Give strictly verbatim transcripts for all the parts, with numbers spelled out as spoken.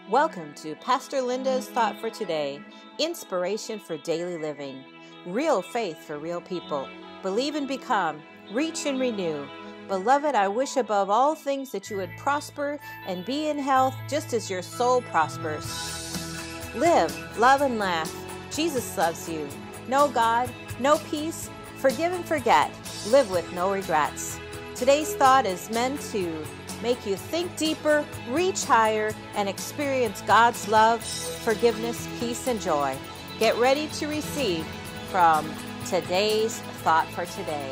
Welcome to Pastor Linda's Thought for Today, inspiration for daily living, real faith for real people. Believe and become, reach and renew. Beloved, I wish above all things that you would prosper and be in health just as your soul prospers. Live, love, and laugh. Jesus loves you. Know God, know peace, forgive and forget. Live with no regrets. Today's thought is meant to make you think deeper, reach higher, and experience God's love, forgiveness, peace, and joy. Get ready to receive from today's Thought for Today.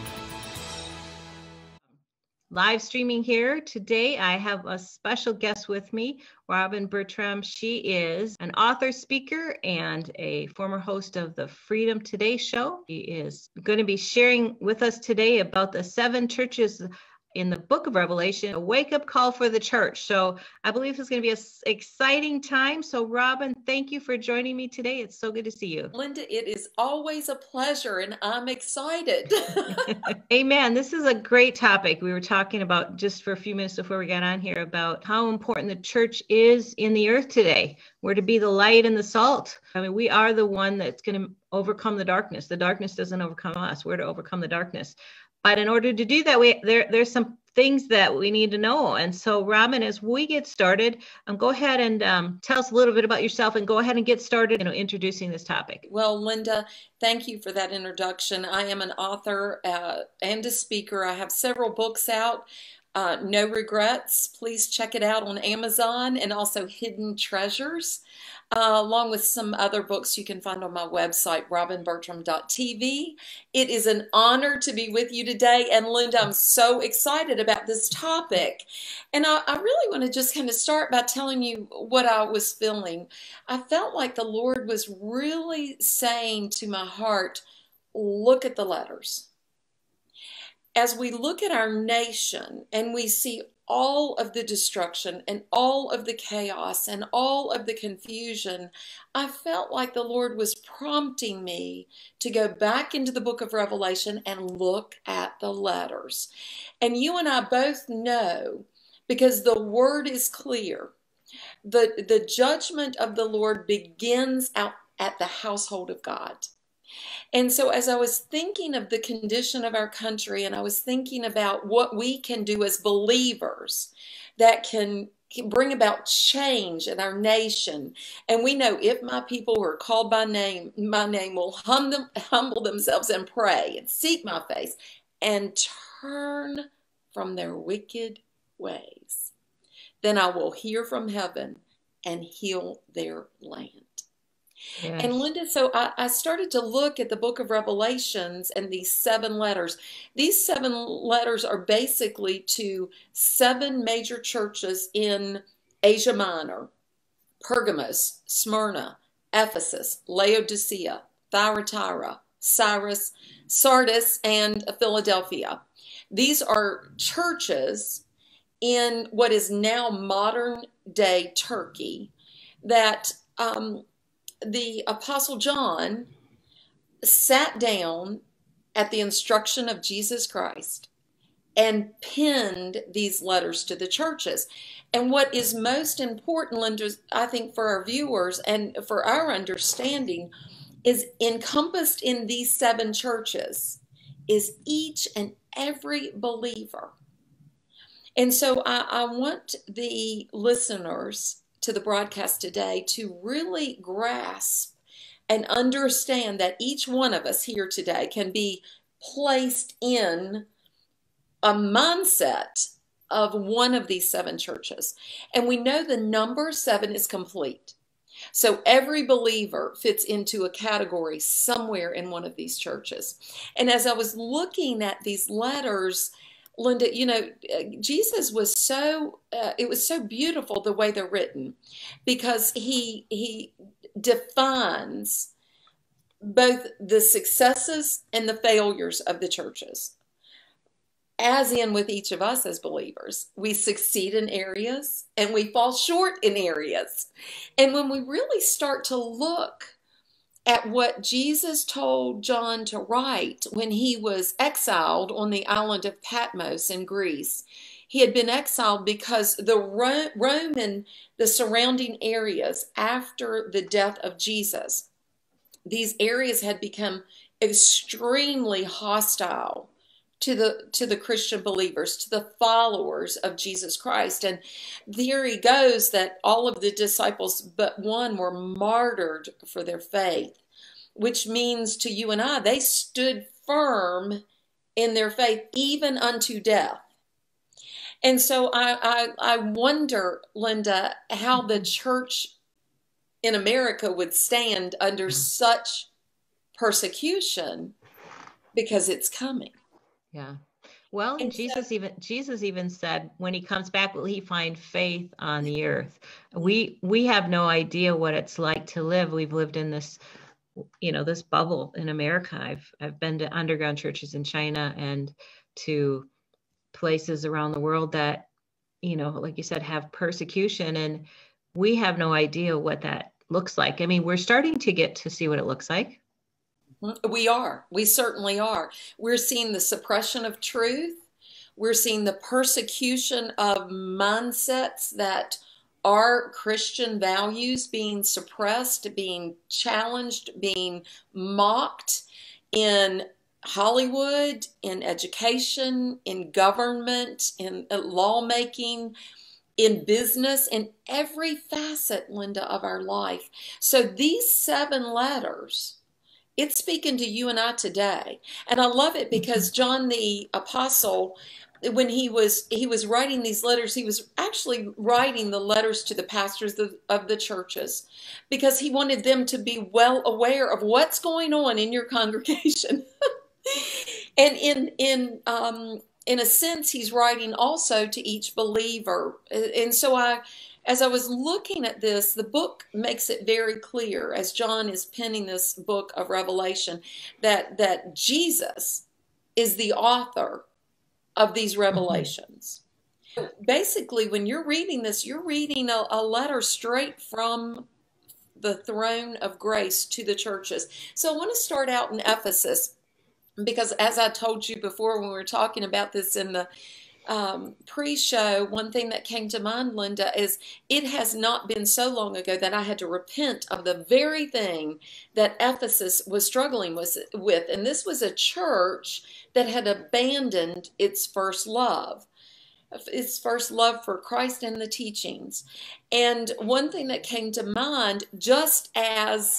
Live streaming here today, I have a special guest with me, Robin Bertram. She is an author, speaker, and a former host of the Freedom Today show. She is going to be sharing with us today about the seven churches in the book of Revelation, a wake-up call for the church. So I believe it's going to be an exciting time. So Robin, thank you for joining me today. It's so good to see you. Linda, it is always a pleasure, and I'm excited. Amen. This is a great topic. We were talking about just for a few minutes before we got on here about how important the church is in the earth today. We're to be the light and the salt. I mean, we are the one that's going to overcome the darkness. The darkness doesn't overcome us. We're to overcome the darkness. But in order to do that, we there there's some things that we need to know. And so, Robin, as we get started, um, go ahead and um, tell us a little bit about yourself, and go ahead and get started, you know, introducing this topic. Well, Linda, thank you for that introduction. I am an author uh, and a speaker. I have several books out. Uh, No Regrets. Please check it out on Amazon, and also Hidden Treasures, uh, along with some other books you can find on my website, robin bertram dot t v. It is an honor to be with you today, and Linda, I'm so excited about this topic. And I, I really want to just kind of start by telling you what I was feeling. I felt like the Lord was really saying to my heart, look at the letters. As we look at our nation and we see all of the destruction and all of the chaos and all of the confusion, I felt like the Lord was prompting me to go back into the book of Revelation and look at the letters. And you and I both know, because the word is clear, the, the judgment of the Lord begins out at the household of God. And so as I was thinking of the condition of our country, and I was thinking about what we can do as believers that can bring about change in our nation. And we know if my people who are called by name, my name will hum them, humble themselves and pray and seek my face and turn from their wicked ways, then I will hear from heaven and heal their land. Yes. And Linda, so I, I started to look at the book of Revelations and these seven letters. These seven letters are basically to seven major churches in Asia Minor: Pergamos, Smyrna, Ephesus, Laodicea, Thyatira, Cyrus, Sardis, and Philadelphia. These are churches in what is now modern day Turkey that um, the Apostle John sat down at the instruction of Jesus Christ and penned these letters to the churches. And what is most important, Linda, I think for our viewers and for our understanding, is encompassed in these seven churches is each and every believer. And so I, I want the listeners to the broadcast today to really grasp and understand that each one of us here today can be placed in a mindset of one of these seven churches. And we know the number seven is complete. So every believer fits into a category somewhere in one of these churches. And as I was looking at these letters, Linda, you know, Jesus was so, uh, it was so beautiful the way they're written, because he, he defines both the successes and the failures of the churches. As in with each of us as believers, we succeed in areas and we fall short in areas. And when we really start to look at what Jesus told John to write when he was exiled on the island of Patmos in Greece, He had been exiled because the Ro- Rome and the surrounding areas after the death of Jesus, these areas had become extremely hostile to the to the Christian believers, to the followers of Jesus Christ. And theory goes that all of the disciples but one were martyred for their faith, which means to you and I, they stood firm in their faith even unto death. And so I, I, I wonder, Linda, how the church in America would stand under such persecution, because it's coming. Yeah. Well, and And Jesus so, even Jesus even said, when he comes back, will he find faith on the earth? We we have no idea what it's like to live. We've lived in this, you know, this bubble in America. I've I've been to underground churches in China and to places around the world that, you know, like you said, have persecution, and we have no idea what that looks like. I mean, we're starting to get to see what it looks like. we are. We certainly are. We're seeing the suppression of truth. We're seeing the persecution of mindsets that are Christian values being suppressed, being challenged, being mocked in Hollywood, in education, in government, in lawmaking, in business, in every facet, Linda, of our life. So these seven letters, it's speaking to you and I today. And I love it because John the Apostle, when he was he was writing these letters, he was actually writing the letters to the pastors of, of the churches, because he wanted them to be well aware of what's going on in your congregation. And in in um, in a sense, he's writing also to each believer. And so I, as I was looking at this, the book makes it very clear, as John is penning this book of Revelation, that that Jesus is the author of these revelations. Basically, when you're reading this, you're reading a, a letter straight from the throne of grace to the churches. So I want to start out in Ephesus, because as I told you before when we were talking about this in the um, pre-show, one thing that came to mind, Linda, is it has not been so long ago that I had to repent of the very thing that Ephesus was struggling with, with. And this was a church that had abandoned its first love, its first love for Christ and the teachings. And one thing that came to mind, just as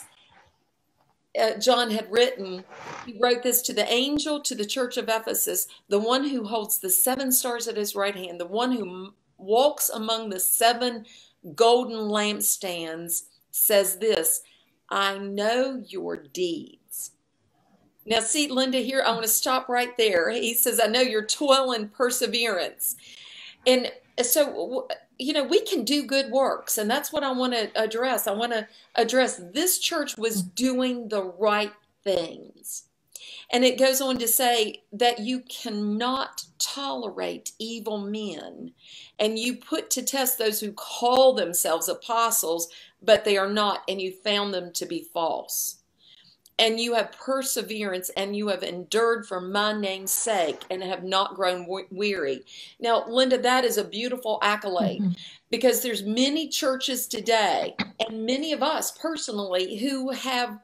Uh, John had written, he wrote this to the angel to the church of Ephesus, the one who holds the seven stars at his right hand, the one who walks among the seven golden lampstands, says this: I know your deeds. Now, see, Linda, here, I want to stop right there. He says, I know your toil and perseverance. And so, you know, we can do good works, and that's what I want to address. I want to address this church was doing the right things. And it goes on to say that you cannot tolerate evil men, and you put to test those who call themselves apostles, but they are not, and you found them to be false. And you have perseverance, and you have endured for my name's sake, and have not grown weary. Now, Linda, that is a beautiful accolade, mm-hmm. because there's many churches today, and many of us personally, who have,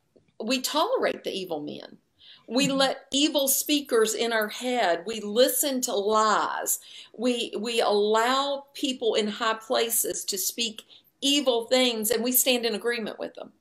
we tolerate the evil men. We mm-hmm. let evil speakers in our head. We listen to lies. We, we allow people in high places to speak evil things, and we stand in agreement with them.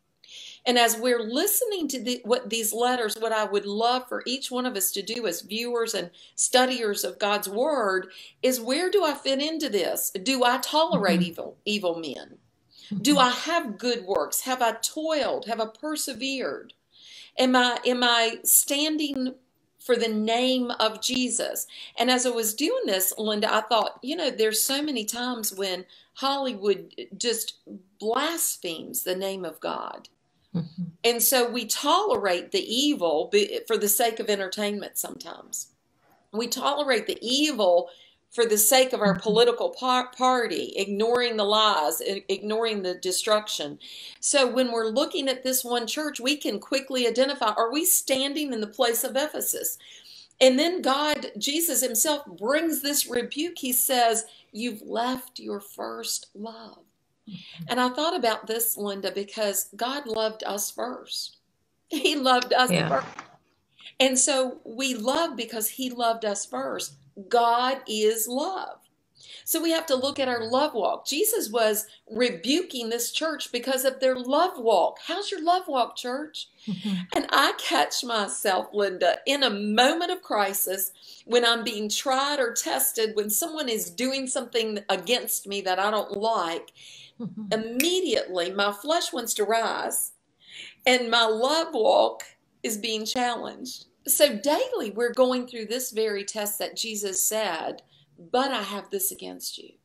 And as we're listening to the, what these letters, what I would love for each one of us to do as viewers and studiers of God's Word is, where do I fit into this? Do I tolerate mm-hmm. evil, evil men? Mm-hmm. Do I have good works? Have I toiled? Have I persevered? Am I, am I standing for the name of Jesus? And as I was doing this, Linda, I thought, you know, there's so many times when Hollywood just blasphemes the name of God. Mm-hmm. And so we tolerate the evil for the sake of entertainment sometimes. We tolerate the evil for the sake of our political par- party, ignoring the lies, ignoring the destruction. So when we're looking at this one church, we can quickly identify, are we standing in the place of Ephesus? And then God, Jesus himself brings this rebuke. He says, you've left your first love. And I thought about this, Linda, because God loved us first. He loved us Yeah. first. And so we love because he loved us first. God is love. So we have to look at our love walk. Jesus was rebuking this church because of their love walk. How's your love walk, church? Mm-hmm. And I catch myself, Linda, in a moment of crisis when I'm being tried or tested, when someone is doing something against me that I don't like, mm-hmm. immediately my flesh wants to rise and my love walk is being challenged. So daily we're going through this very test that Jesus said, but I have this against you.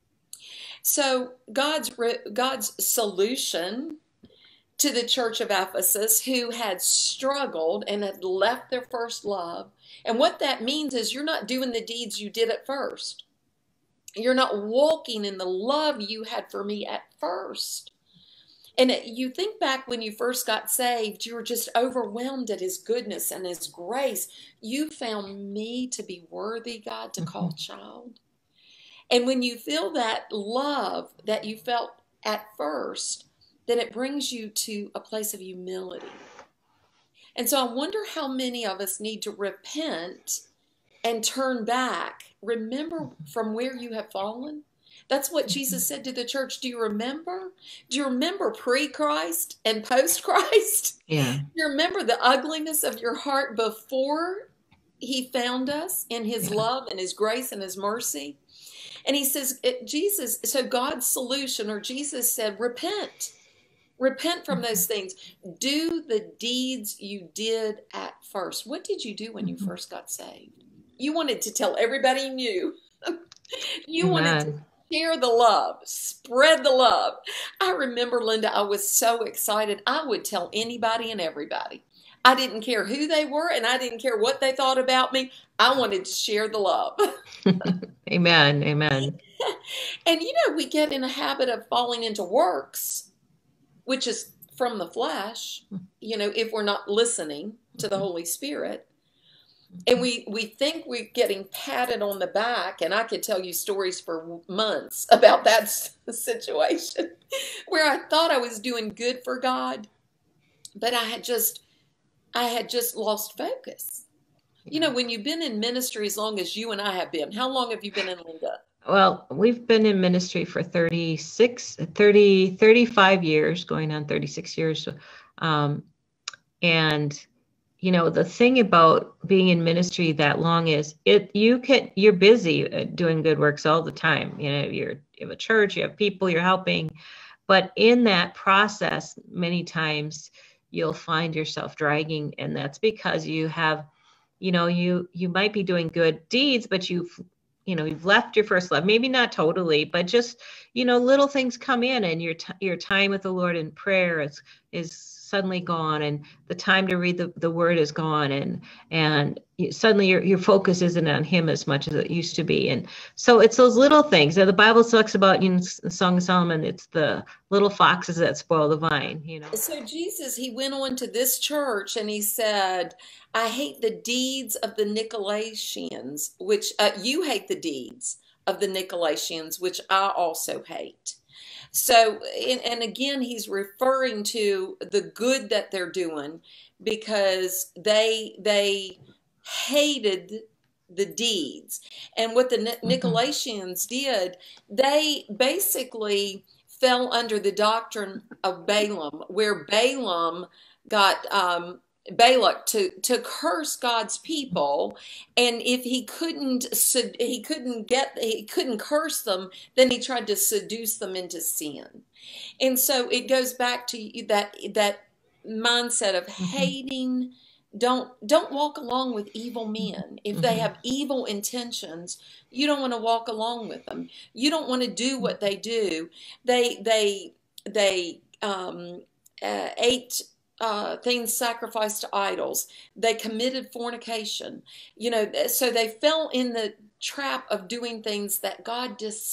So God's God's solution to the church of Ephesus, who had struggled and had left their first love, and what that means is you're not doing the deeds you did at first. You're not walking in the love you had for me at first. And you think back when you first got saved, you were just overwhelmed at his goodness and his grace. You found me to be worthy, God, to call child. And when you feel that love that you felt at first, then it brings you to a place of humility. And so I wonder how many of us need to repent and turn back. Remember from where you have fallen. That's what Jesus said to the church. Do you remember? Do you remember pre-Christ and post-Christ? Yeah. Do you remember the ugliness of your heart before he found us in his yeah. love and his grace and his mercy? And he says, Jesus, so God's solution, or Jesus said, repent. Repent from those things. Do the deeds you did at first. What did you do when you first got saved? You wanted to tell everybody you knew. You Amen. wanted to share the love, spread the love. I remember, Linda, I was so excited. I would tell anybody and everybody. I didn't care who they were, and I didn't care what they thought about me. I wanted to share the love. Amen. Amen. And, you know, we get in a habit of falling into works, which is from the flesh, you know, if we're not listening to the Holy Spirit. And we, we think we're getting patted on the back, and I could tell you stories for months about that situation where I thought I was doing good for God, but I had just, I had just lost focus. You know, when you've been in ministry as long as you and I have been, how long have you been in, Linda? Well, we've been in ministry for thirty-six, thirty, thirty-five years, going on thirty-six years. Um, and you know, the thing about being in ministry that long is it, you can, you're busy doing good works all the time. You know, you're, you have a church, you have people you're helping, but in that process, many times you'll find yourself dragging. And that's because you have, you know, you, you might be doing good deeds, but you've, you know, you've left your first love, maybe not totally, but just, you know, little things come in, and your, t- your time with the Lord in prayer is, is suddenly gone, and the time to read the, the word is gone, and and you, suddenly your, your focus isn't on him as much as it used to be. And so it's those little things. Now, the Bible talks about, you know, the Song of Solomon, it's the little foxes that spoil the vine, you know. So Jesus, he went on to this church and he said, I hate the deeds of the Nicolaitans, which uh, you hate the deeds of the Nicolaitans, which I also hate. So, and, and again, he's referring to the good that they're doing because they they hated the deeds. And what the Nicolaitans did, they basically fell under the doctrine of Balaam, where Balaam got um, Balak to, to curse God's people, and if he couldn't he couldn't get he couldn't curse them, then he tried to seduce them into sin. And so it goes back to that that mindset of hating. Don't don't walk along with evil men. If they have evil intentions, you don't want to walk along with them. You don't want to do what they do. They they they um, uh, ate Uh, things sacrificed to idols. They committed fornication. You know, so they fell in the trap of doing things that God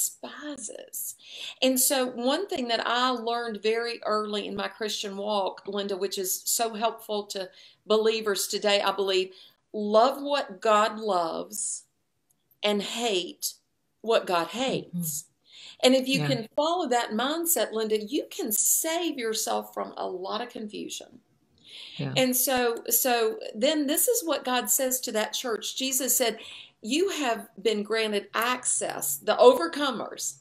despises. And so one thing that I learned very early in my Christian walk, Linda, which is so helpful to believers today, I believe, love what God loves and hate what God hates. Mm-hmm. And if you yeah. can follow that mindset, Linda, you can save yourself from a lot of confusion. Yeah. And so, so then this is what God says to that church. Jesus said, you have been granted access, the overcomers,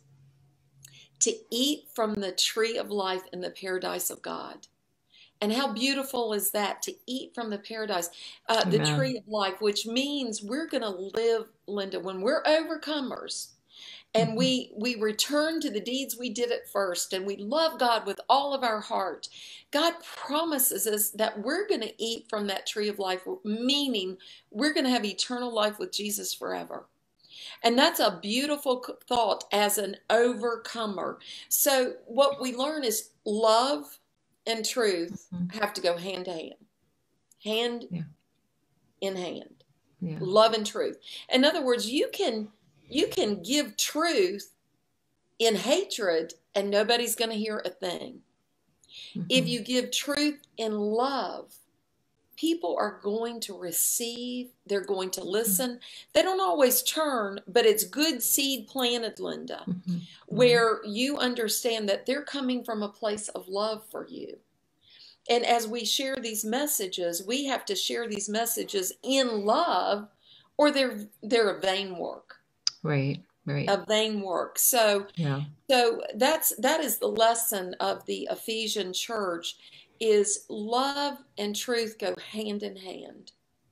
to eat from the tree of life in the paradise of God. And how beautiful is that, to eat from the paradise, uh, the tree of life, which means we're going to live, Linda, when we're overcomers. And we, we return to the deeds we did at first, and we love God with all of our heart. God promises us that we're going to eat from that tree of life, meaning we're going to have eternal life with Jesus forever. And that's a beautiful thought as an overcomer. So what we learn is love and truth mm-hmm. have to go hand to hand, hand yeah. in hand, yeah. love and truth. In other words, you can... You can give truth in hatred and nobody's going to hear a thing. Mm-hmm. If you give truth in love, people are going to receive, they're going to listen. Mm-hmm. They don't always turn, but it's good seed planted, Linda, mm-hmm. where you understand that they're coming from a place of love for you. And as we share these messages, we have to share these messages in love, or they're they're a vain work. Right, right. A vain work. So, yeah. so that's that is the lesson of the Ephesian church: is love and truth go hand in hand,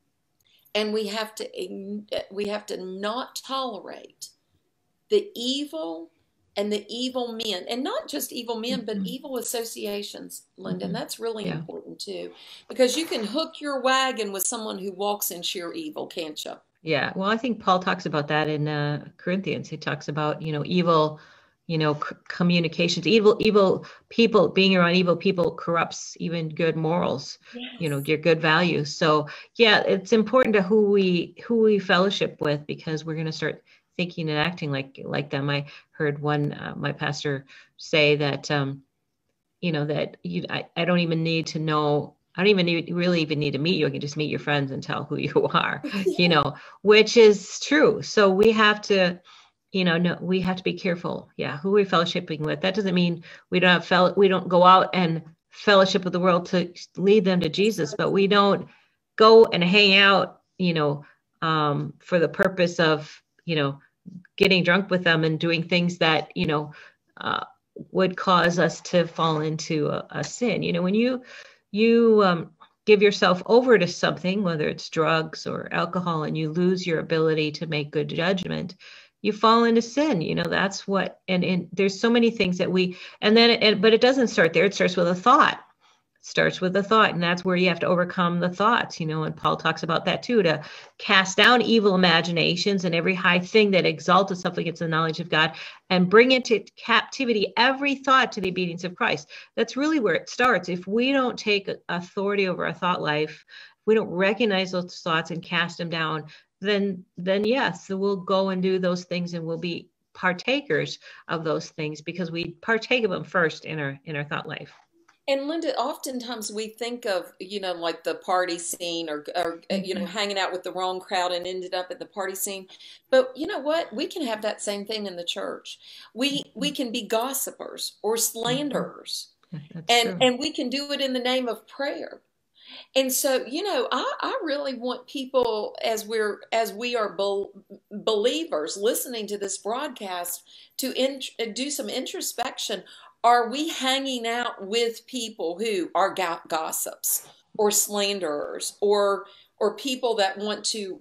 and we have to we have to not tolerate the evil and the evil men, and not just evil men, mm-hmm. but evil associations, Linda. Mm-hmm. And that's really yeah. important too, because you can hook your wagon with someone who walks in sheer evil, can't you? Yeah, well, I think Paul talks about that in uh, Corinthians. He talks about, you know, evil, you know, c- communications, evil, evil people, being around evil people corrupts even good morals, yes. you know, your good values. So, yeah, it's important to who we who we fellowship with, because we're going to start thinking and acting like like them. I heard one uh, my pastor say that, um, you know, that you, I, I don't even need to know. I don't even need, really even need to meet you. I can just meet your friends and tell who you are, you know, which is true. So we have to, you know, no, we have to be careful. Yeah. Who we're fellowshipping with. That doesn't mean we don't have fel- we don't go out and fellowship with the world to lead them to Jesus, but we don't go and hang out, you know, um, for the purpose of, you know, getting drunk with them and doing things that, you know, uh, would cause us to fall into a, a sin. You know, when you, you um, give yourself over to something, whether it's drugs or alcohol, and you lose your ability to make good judgment, you fall into sin. You know, that's what, and, and there's so many things that we, and then, it, but it doesn't start there. It starts with a thought. It starts with a thought. And that's where you have to overcome the thoughts, you know, and Paul talks about that too, to cast down evil imaginations and every high thing that exalts itself against the knowledge of God, and bring into captivity every thought to the obedience of Christ. That's really where it starts. If we don't take authority over our thought life, if we don't recognize those thoughts and cast them down, then, then yes, so we'll go and do those things, and we'll be partakers of those things because we partake of them first in our, in our thought life. And Linda, oftentimes we think of, you know, like the party scene, or, or mm-hmm. you know, hanging out with the wrong crowd and ended up at the party scene. But you know what? We can have that same thing in the church. We mm-hmm. we can be gossipers or slanderers, mm-hmm. and true. and we can do it in the name of prayer. And so, you know, I, I really want people, as we're as we are be, believers listening to this broadcast, to in, do some introspection. Are we hanging out with people who are gossips or slanderers, or or people that want to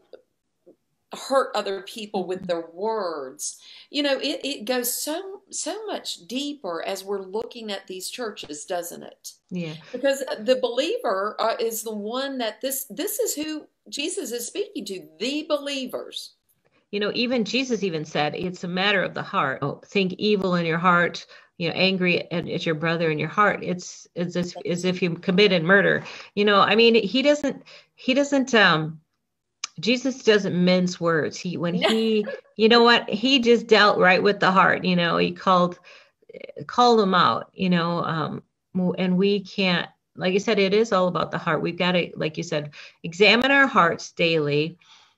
hurt other people with their words? You know, it, it goes so so much deeper as we're looking at these churches, doesn't it? Yeah. Because the believer uh, is the one that this this is who Jesus is speaking to, the believers. You know, even Jesus even said it's a matter of the heart. Oh, think evil in your heart. You know, angry at, at your brother in your heart. It's it's as, as if you committed murder. You know, I mean, he doesn't, he doesn't, um, Jesus doesn't mince words. He, when he, you know what, he just dealt right with the heart. You know, he called, called them out, you know, um, and we can't, like you said, it is all about the heart. We've got to, like you said, examine our hearts daily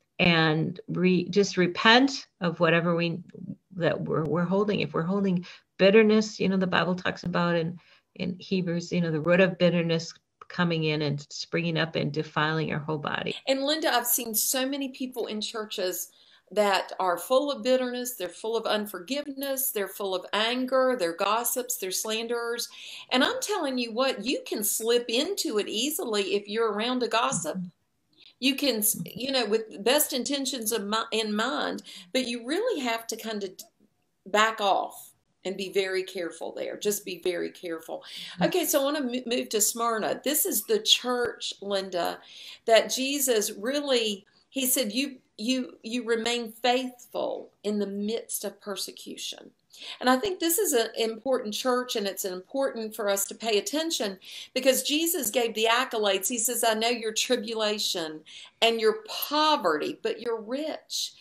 and re, just repent of whatever we that we're we're holding. If we're holding bitterness, you know, the Bible talks about in in Hebrews, you know, the root of bitterness coming in and springing up and defiling our whole body. And Linda, I've seen so many people in churches that are full of bitterness, they're full of unforgiveness, they're full of anger, they're gossips, they're slanderers. And I'm telling you what, you can slip into it easily if you're around a gossip. You can, you know, with best intentions of my, in mind, but you really have to kind of back off and be very careful there. Just be very careful. Okay, so I want to move to Smyrna. This is the church, Linda, that Jesus really, he said, you you you remain faithful in the midst of persecution. And I think this is an important church, and it's important for us to pay attention, because Jesus gave the accolades. He says, I know your tribulation and your poverty, but you're rich.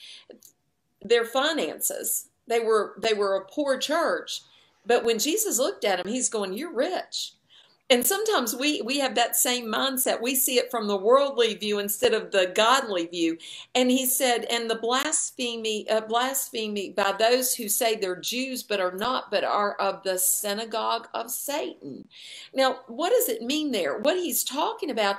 Their finances, they were they were a poor church, but when Jesus looked at them, he's going, you're rich. And sometimes we, we have that same mindset. We see it from the worldly view instead of the godly view. And he said, and the blasphemy, uh, blasphemy by those who say they're Jews but are not, but are of the synagogue of Satan. Now, what does it mean there? What he's talking about,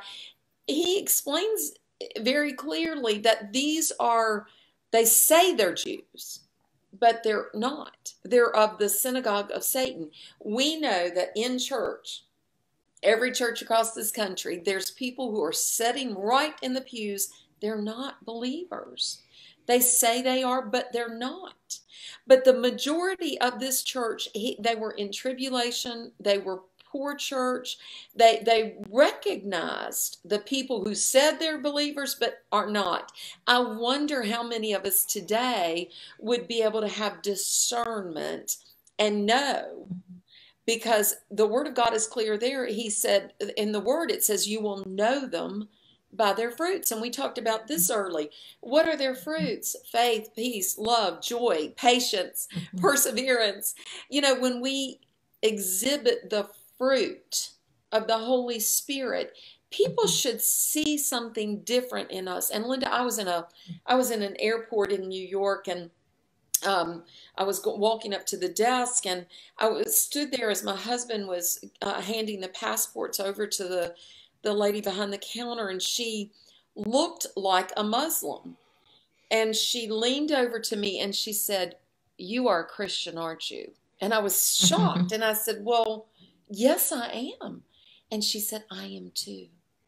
he explains very clearly that these are, they say they're Jews, but they're not. They're of the synagogue of Satan. We know that in church, every church across this country, there's people who are sitting right in the pews. They're not believers. They say they are, but they're not. But the majority of this church, he, they were in tribulation. They were poor church. They, they recognized the people who said they're believers, but are not. I wonder how many of us today would be able to have discernment and know. Because the word of God is clear there. He said, in the word, it says, you will know them by their fruits. And we talked about this early. What are their fruits? Faith, peace, love, joy, patience, perseverance. You know, when we exhibit the fruit of the Holy Spirit, people should see something different in us. And Linda, I was in a, I was in an airport in New York, and Um, I was walking up to the desk, and I was, stood there as my husband was uh, handing the passports over to the, the lady behind the counter, and she looked like a Muslim. And she leaned over to me and she said, you are a Christian, aren't you? And I was shocked. And I said, well, yes, I am. And she said, I am too.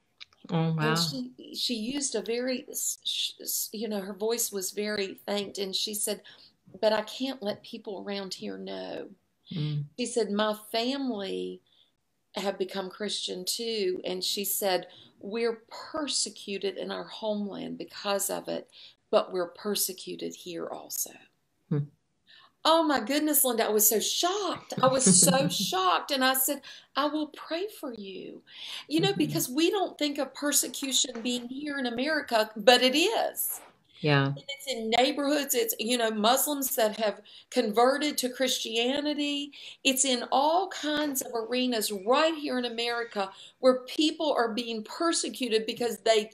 Oh, wow. And she, she used a very, you know, her voice was very faint. And she said, but I can't let people around here know. Mm. She said, my family have become Christian too. And she said, we're persecuted in our homeland because of it, but we're persecuted here also. Mm. Oh my goodness, Linda, I was so shocked. I was so shocked. And I said, I will pray for you. You know, mm-hmm. because we don't think of persecution being here in America, but it is. Yeah. And it's in neighborhoods. It's, you know, Muslims that have converted to Christianity. It's in all kinds of arenas right here in America where people are being persecuted because they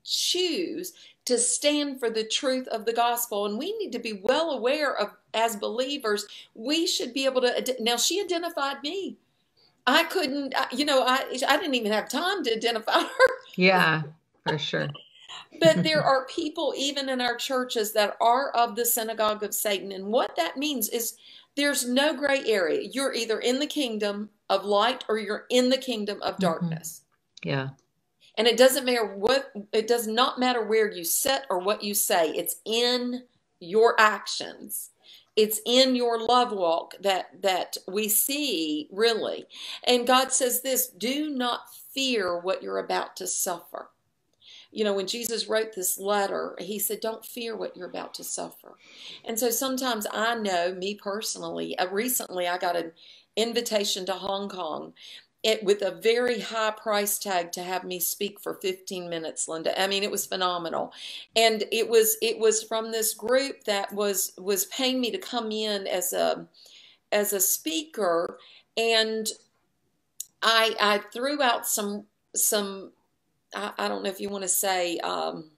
choose to stand for the truth of the gospel. And we need to be well aware of, as believers, we should be able to, now she identified me. I couldn't, you know, I, I didn't even have time to identify her. Yeah, for sure. But there are people even in our churches that are of the synagogue of Satan. And what that means is there's no gray area. You're either in the kingdom of light or you're in the kingdom of darkness. Mm-hmm. Yeah. And it doesn't matter what, it does not matter where you sit or what you say. It's in your actions. It's in your love walk that, that we see, really. And God says this, do not fear what you're about to suffer. You know, when Jesus wrote this letter, he said, don't fear what you're about to suffer. And so sometimes I know, me personally, uh, recently I got an invitation to Hong Kong it, with a very high price tag to have me speak for fifteen minutes, Linda. I mean, it was phenomenal. And it was it was from this group that was was paying me to come in as a as a speaker. And I I threw out some some I, I don't know if you want to say um,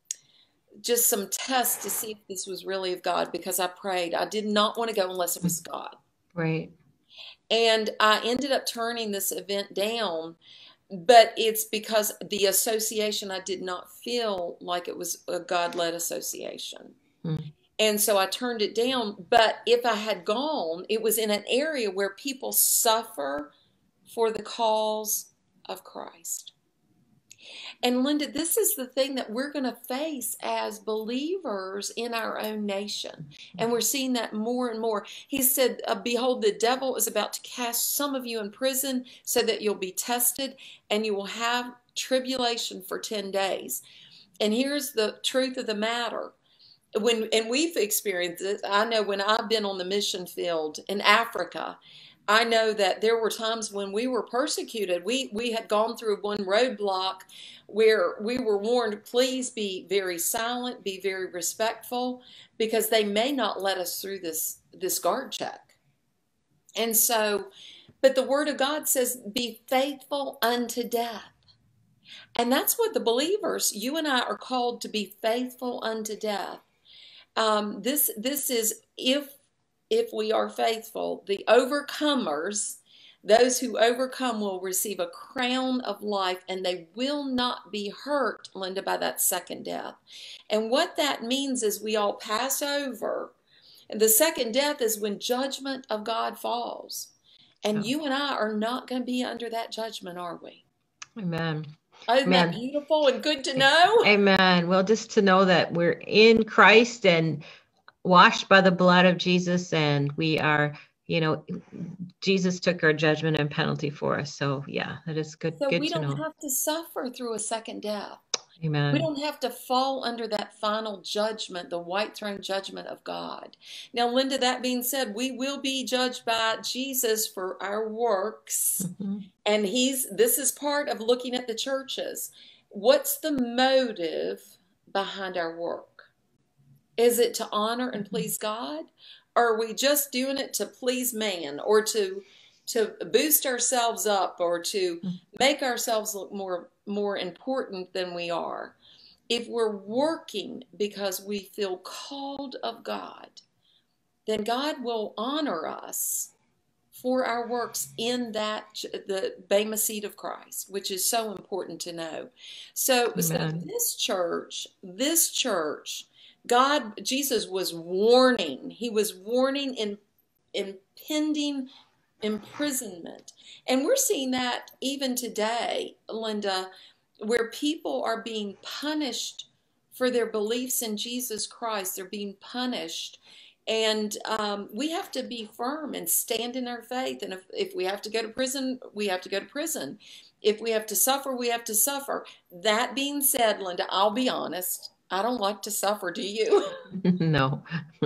just some tests to see if this was really of God, because I prayed. I did not want to go unless it was God. Right. And I ended up turning this event down, but it's because the association, I did not feel like it was a God-led association. Hmm. And so I turned it down. But if I had gone, it was in an area where people suffer for the cause of Christ. And Linda, this is the thing that we're going to face as believers in our own nation. And we're seeing that more and more. He said, uh, behold, the devil is about to cast some of you in prison so that you'll be tested and you will have tribulation for ten days. And here's the truth of the matter. When, and we've experienced it. I know when I've been on the mission field in Africa, I know that there were times when we were persecuted. We we had gone through one roadblock where we were warned, please be very silent, be very respectful, because they may not let us through this, this guard check. And so, but the Word of God says, be faithful unto death. And that's what the believers, you and I, are called to be faithful unto death. Um, this this is if if we are faithful. The overcomers, those who overcome, will receive a crown of life, and they will not be hurt, Linda, by that second death. And what that means is we all pass over. And the second death is when judgment of God falls. And Oh. you and I are not going to be under that judgment, are we? Amen. Isn't Amen. that beautiful and good to know? Amen. Well, just to know that we're in Christ and washed by the blood of Jesus, and we are, you know, Jesus took our judgment and penalty for us. So yeah, that is good. So good we to don't know. have to suffer through a second death. Amen. We don't have to fall under that final judgment, the white throne judgment of God. Now, Linda, that being said, we will be judged by Jesus for our works. Mm-hmm. And he's, this is part of looking at the churches. What's the motive behind our work? Is it to honor and please God? Or are we just doing it to please man, or to to boost ourselves up, or to make ourselves look more more important than we are? If we're working because we feel called of God, then God will honor us for our works in that, the Bema seat of Christ, which is so important to know. So, so this church, this church, God, Jesus was warning. He was warning in impending imprisonment. And we're seeing that even today, Linda, where people are being punished for their beliefs in Jesus Christ. They're being punished. And um, we have to be firm and stand in our faith. And if, if we have to go to prison, we have to go to prison. If we have to suffer, we have to suffer. That being said, Linda, I'll be honest. I don't like to suffer. Do you? No,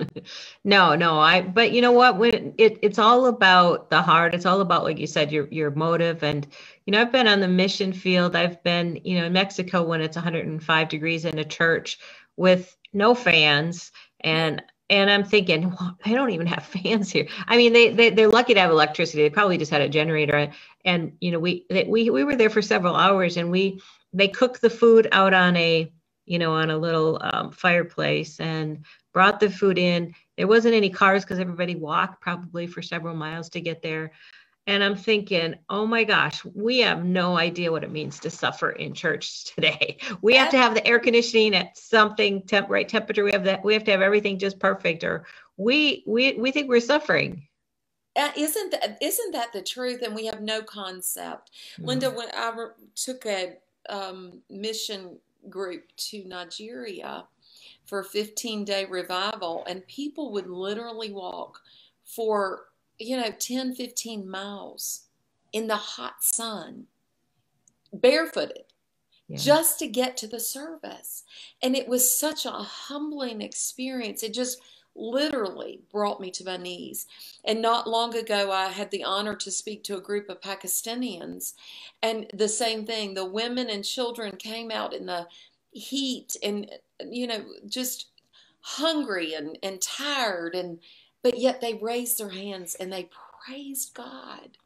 no, no. I, but you know what, when it, it's all about the heart, it's all about, like you said, your, your motive. And, you know, I've been on the mission field. I've been, you know, in Mexico when it's one hundred five degrees in a church with no fans. And, and I'm thinking, well, they don't even have fans here. I mean, they, they, they're lucky to have electricity. They probably just had a generator. And, you know, we, they, we, we were there for several hours, and we, they cook the food out on a, you know, on a little um, fireplace, and brought the food in. There wasn't any cars because everybody walked probably for several miles to get there. And I'm thinking, oh my gosh, we have no idea what it means to suffer in church today. We have to have the air conditioning at something temp right temperature. We have that. We have to have everything just perfect, or we we we think we're suffering. Uh, isn't that, isn't that the truth? And we have no concept. Mm. Linda, when I re- took a um, mission group to Nigeria for a fifteen day revival, and people would literally walk for, you know, ten, fifteen miles in the hot sun, barefooted, yeah, just to get to the service. And it was such a humbling experience. It just literally brought me to my knees. And not long ago, I had the honor to speak to a group of Pakistanians, and the same thing. The women and children came out in the heat and, you know, just hungry and, and tired, and but yet they raised their hands and they praised God.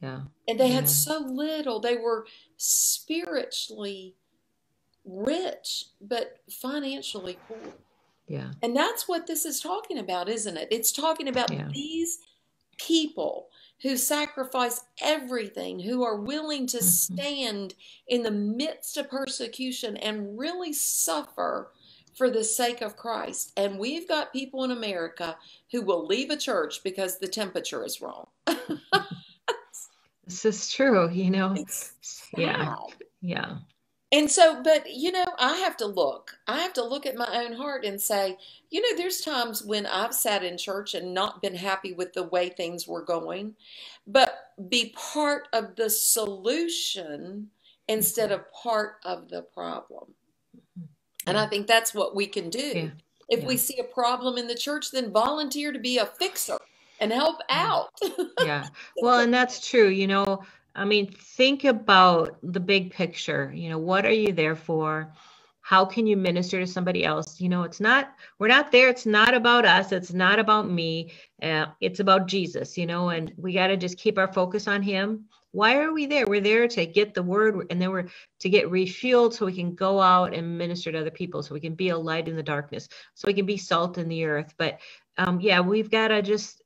Yeah. And they had Yeah. so little. They were spiritually rich, but financially poor. Yeah. And that's what this is talking about, isn't it? It's talking about Yeah. these people who sacrifice everything, who are willing to Mhm. stand in the midst of persecution and really suffer for the sake of Christ. And we've got people in America who will leave a church because the temperature is wrong. This is true, you know. It's Yeah. sad. Yeah. And so, but you know, I have to look. I have to look at my own heart and say, you know, there's times when I've sat in church and not been happy with the way things were going, but be part of the solution instead of part of the problem. And I think that's what we can do. Yeah. If Yeah. we see a problem in the church, then volunteer to be a fixer and help out. Yeah. Well, and that's true. You know, I mean, think about the big picture. You know, what are you there for? How can you minister to somebody else? You know, it's not, we're not there. It's not about us. It's not about me. Uh, it's about Jesus, you know, and we got to just keep our focus on him. Why are we there? We're there to get the word, and then we're to get refueled so we can go out and minister to other people, so we can be a light in the darkness, so we can be salt in the earth. But um, yeah, we've got to just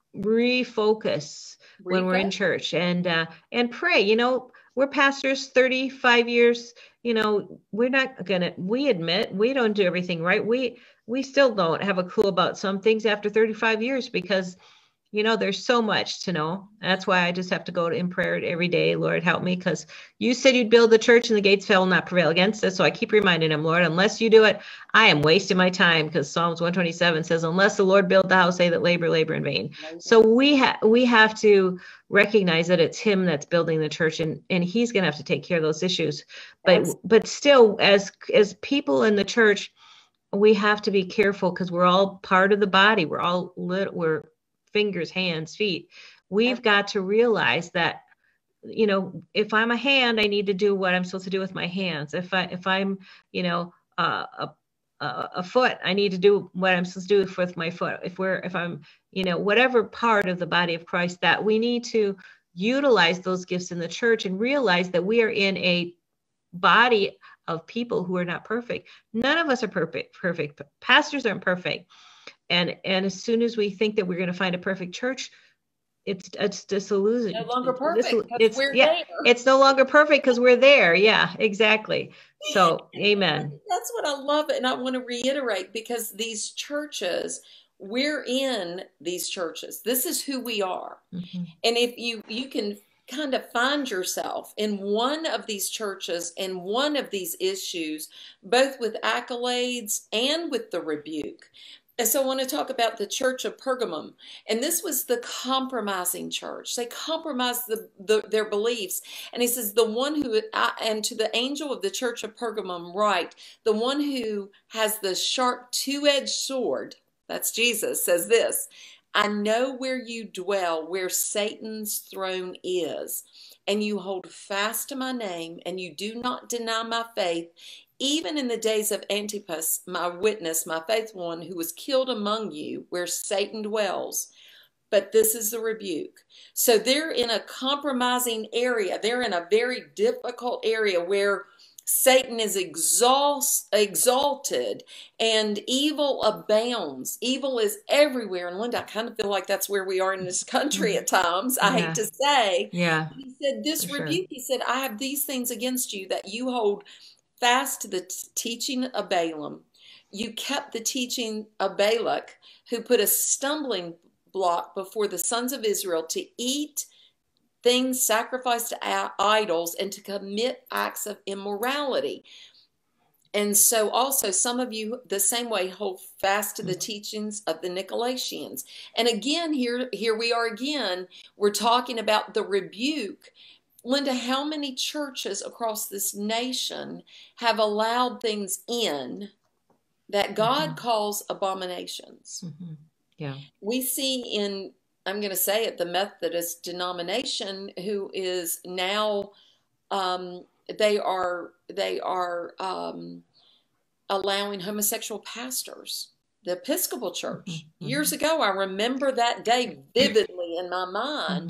refocus when we're in Refocus. church, and uh, and pray. You know, we're pastors thirty-five years. You know, we're not gonna. We admit we don't do everything right. We we still don't have a clue about some things after thirty-five years, because you know there's so much to know. That's why I just have to go to in prayer every day. Lord, help me, because you said you'd build the church and the gates shall not prevail against it. So I keep reminding him, Lord, unless you do it, I am wasting my time, because Psalms one twenty-seven says, unless the Lord build the house, they that labor, labor in vain. So we have we have to recognize that it's him that's building the church, and, and he's going to have to take care of those issues. But That's- but still, as as people in the church, we have to be careful, because we're all part of the body. We're all lit, we're fingers, hands, feet. We've got to realize that, you know, if I'm a hand, I need to do what I'm supposed to do with my hands. If I if I'm, you know, uh, a a, a foot, I need to do what I'm supposed to do with my foot. If we're if I'm, you know, whatever part of the body of Christ, that we need to utilize those gifts in the church and realize that we are in a body of people who are not perfect. None of us are perfect. Perfect. Pastors aren't perfect. And and as soon as we think that we're going to find a perfect church, it's it's disillusioned. no longer perfect Dis- because it's we're yeah, there. it's no longer perfect because we're there. Yeah, exactly. So, amen. That's what I love, and I want to reiterate, because these churches, we're in these churches. This is who we are. Mhm. And if you you can kind of find yourself in one of these churches and one of these issues, both with accolades and with the rebuke. And so I want to talk about the church of Pergamum. And this was the compromising church. They compromised the, the, their beliefs. And he says, the one who, and to the angel of the church of Pergamum write, the one who has the sharp two-edged sword, that's Jesus, says this, I know where you dwell, where Satan's throne is, and you hold fast to my name, and you do not deny my faith, even in the days of Antipas, my witness, my faithful one, who was killed among you, where Satan dwells. But this is the rebuke. So they're in a compromising area. They're in a very difficult area where Satan is exhaust, exalted and evil abounds. Evil is everywhere. And Linda, I kind of feel like that's where we are in this country at times. I Yeah. hate to say. Yeah. He said, this For sure. rebuke, he said, I have these things against you, that you hold fast to the t- teaching of Balaam. You kept the teaching of Balak, who put a stumbling block before the sons of Israel to eat things sacrificed to idols and to commit acts of immorality. And so also some of you the same way hold fast to the teachings of the Nicolaitans. And again, here, here we are again, we're talking about the rebuke. Linda, how many churches across this nation have allowed things in that God mm-hmm. calls abominations? Mm-hmm. Yeah. We see in, I'm going to say it, the Methodist denomination, who is now, um, they are, they are um, allowing homosexual pastors. The Episcopal Church. Mm-hmm. Years ago, I remember that day vividly in my mind. Mm-hmm.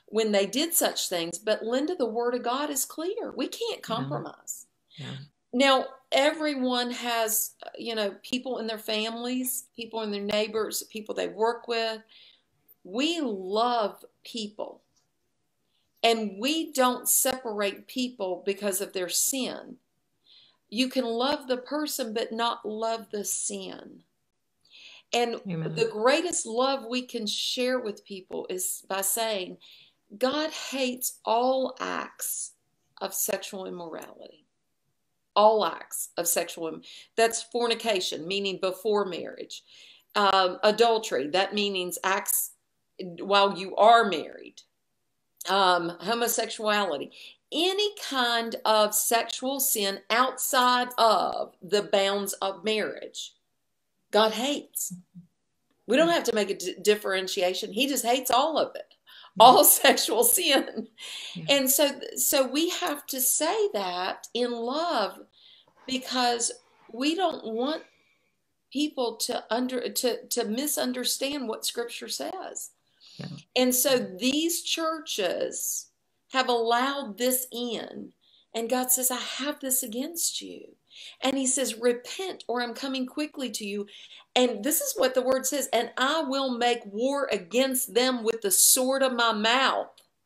when they did such things. But Linda, the word of God is clear. We can't compromise. Yeah. Yeah. Now, everyone has, you know, people in their families, people in their neighbors, people they work with. We love people. And we don't separate people because of their sin. You can love the person, but not love the sin. And Amen. the greatest love we can share with people is by saying, God hates all acts of sexual immorality. All acts of sexual, that's fornication, meaning before marriage. Um, adultery, that means acts while you are married. Um, homosexuality, any kind of sexual sin outside of the bounds of marriage, God hates. We don't have to make a d- differentiation. He just hates all of it, all sexual sin. Yeah. And so, so we have to say that in love, because we don't want people to under to, to misunderstand what Scripture says. Yeah. And so these churches have allowed this in. And God says, I have this against you. And he says, repent or I'm coming quickly to you. And this is what the word says, and I will make war against them with the sword of my mouth.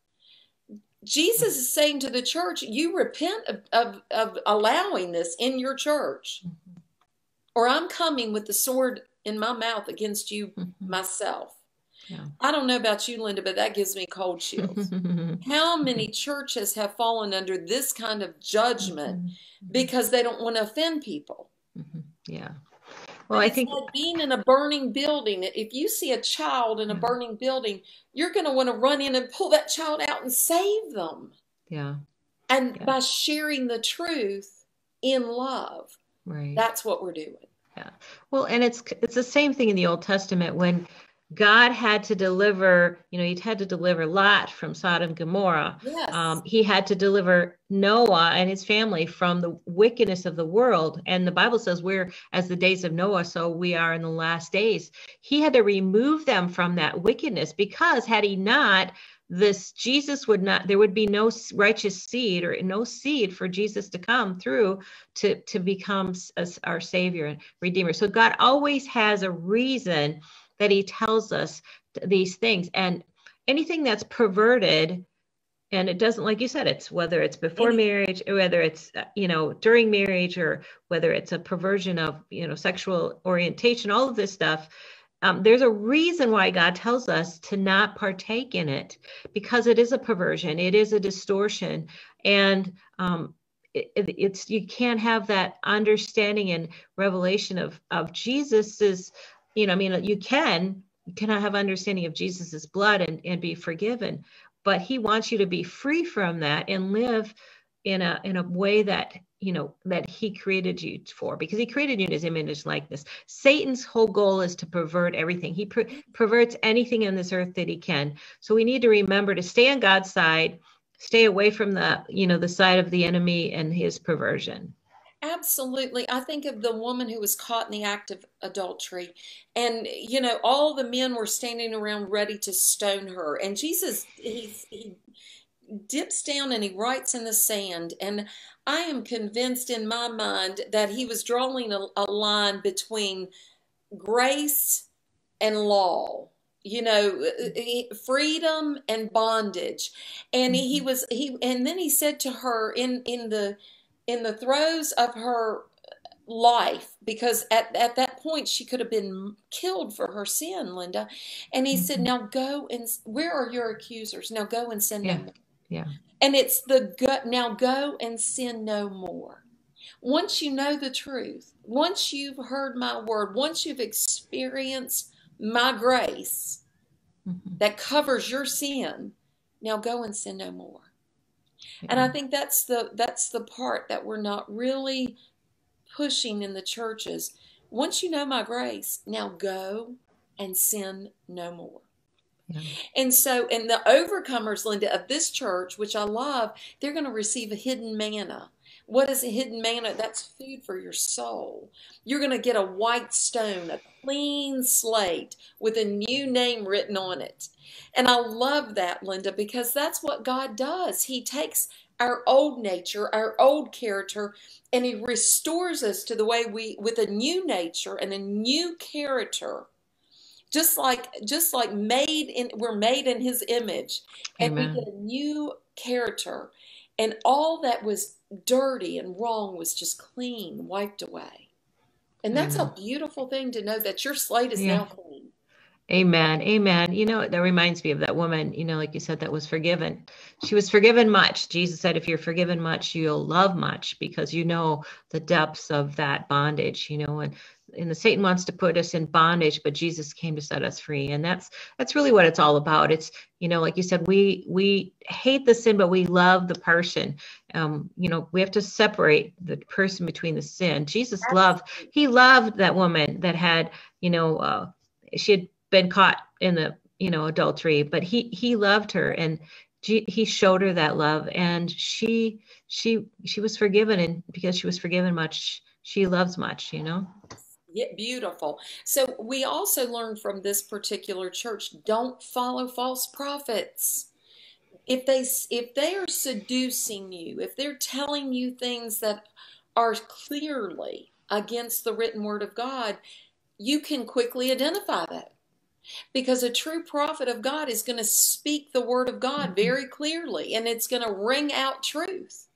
Jesus is saying to the church, you repent of, of, of allowing this in your church, mm-hmm. or I'm coming with the sword in my mouth against you mm-hmm. myself. Yeah. I don't know about you, Linda, but that gives me cold chills. How many churches have fallen under this kind of judgment mm-hmm. because they don't want to offend people? Mm-hmm. Yeah. Well, but I it's think like being in a burning building. If you see a child in a burning building, you're going to want to run in and pull that child out and save them. Yeah. And yeah. by sharing the truth in love, right. that's what we're doing. Yeah. Well, and it's it's the same thing in the Old Testament when God had to deliver, you know, he had to deliver Lot from Sodom and Gomorrah. Yes. Um, he had to deliver Noah and his family from the wickedness of the world. And the Bible says we're as the days of Noah, so we are in the last days. He had to remove them from that wickedness, because had he not, this Jesus would not, there would be no righteous seed or no seed for Jesus to come through to, to become our Savior and Redeemer. So God always has a reason that he tells us these things. And anything that's perverted, and it doesn't, like you said, it's whether it's before marriage or whether it's, you know, during marriage, or whether it's a perversion of, you know, sexual orientation, all of this stuff. Um, there's a reason why God tells us to not partake in it, because it is a perversion. It is a distortion. And um, it, it's, you can't have that understanding and revelation of, of Jesus's, you know, I mean, you can, you cannot have understanding of Jesus's blood and, and be forgiven, but he wants you to be free from that and live in a, in a way that, you know, that he created you for, because he created you in his image and likeness. Satan's whole goal is to pervert everything. He per- perverts anything on this earth that he can. So we need to remember to stay on God's side, stay away from the, you know, the side of the enemy and his perversion. Absolutely. I think of the woman who was caught in the act of adultery, and, you know, all the men were standing around ready to stone her. And Jesus, he, he dips down and he writes in the sand. And I am convinced in my mind that he was drawing a, a line between grace and law, you know, freedom and bondage. And he was, he, and then he said to her in, in the, in the throes of her life, because at, at that point she could have been killed for her sin, Linda. And he mm-hmm. said, now go and, where are your accusers? Now go and sin yeah. no more. Yeah. And it's the go, now go and sin no more. Once you know the truth, once you've heard my word, once you've experienced my grace mm-hmm. that covers your sin, now go and sin no more. Yeah. And I think that's the that's the part that we're not really pushing in the churches. Once you know my grace, now go and sin no more. Yeah. And so, and the overcomers, Linda, of this church, which I love, they're going to receive a hidden manna. What is a hidden manna? That's food for your soul. You're going to get a white stone, a clean slate with a new name written on it. And I love that, Linda, because that's what God does. He takes our old nature, our old character, and he restores us to the way we, with a new nature and a new character. Just like, just like made in, we're made in his image, and Amen. we get a new character, and all that was dirty and wrong was just clean, wiped away. And that's Amen. a beautiful thing to know, that your slate is Yeah. now clean. Amen. Amen. You know, that reminds me of that woman, you know, like you said, that was forgiven. She was forgiven much. Jesus said, if you're forgiven much, you'll love much, because you know the depths of that bondage, you know, and, and the Satan wants to put us in bondage, but Jesus came to set us free. And that's, that's really what it's all about. It's, you know, like you said, we, we hate the sin, but we love the person. Um, you know, we have to separate the person between the sin. Jesus loved, he loved that woman that had, you know, uh, she had been caught in the, you know, adultery, but he, he loved her, and he showed her that love, and she, she, she was forgiven. And because she was forgiven much, she loves much, you know? Yeah, beautiful. So we also learned from this particular church, don't follow false prophets. If they, if they are seducing you, if they're telling you things that are clearly against the written word of God, you can quickly identify that. Because a true prophet of God is going to speak the word of God very clearly, and it's going to ring out truth.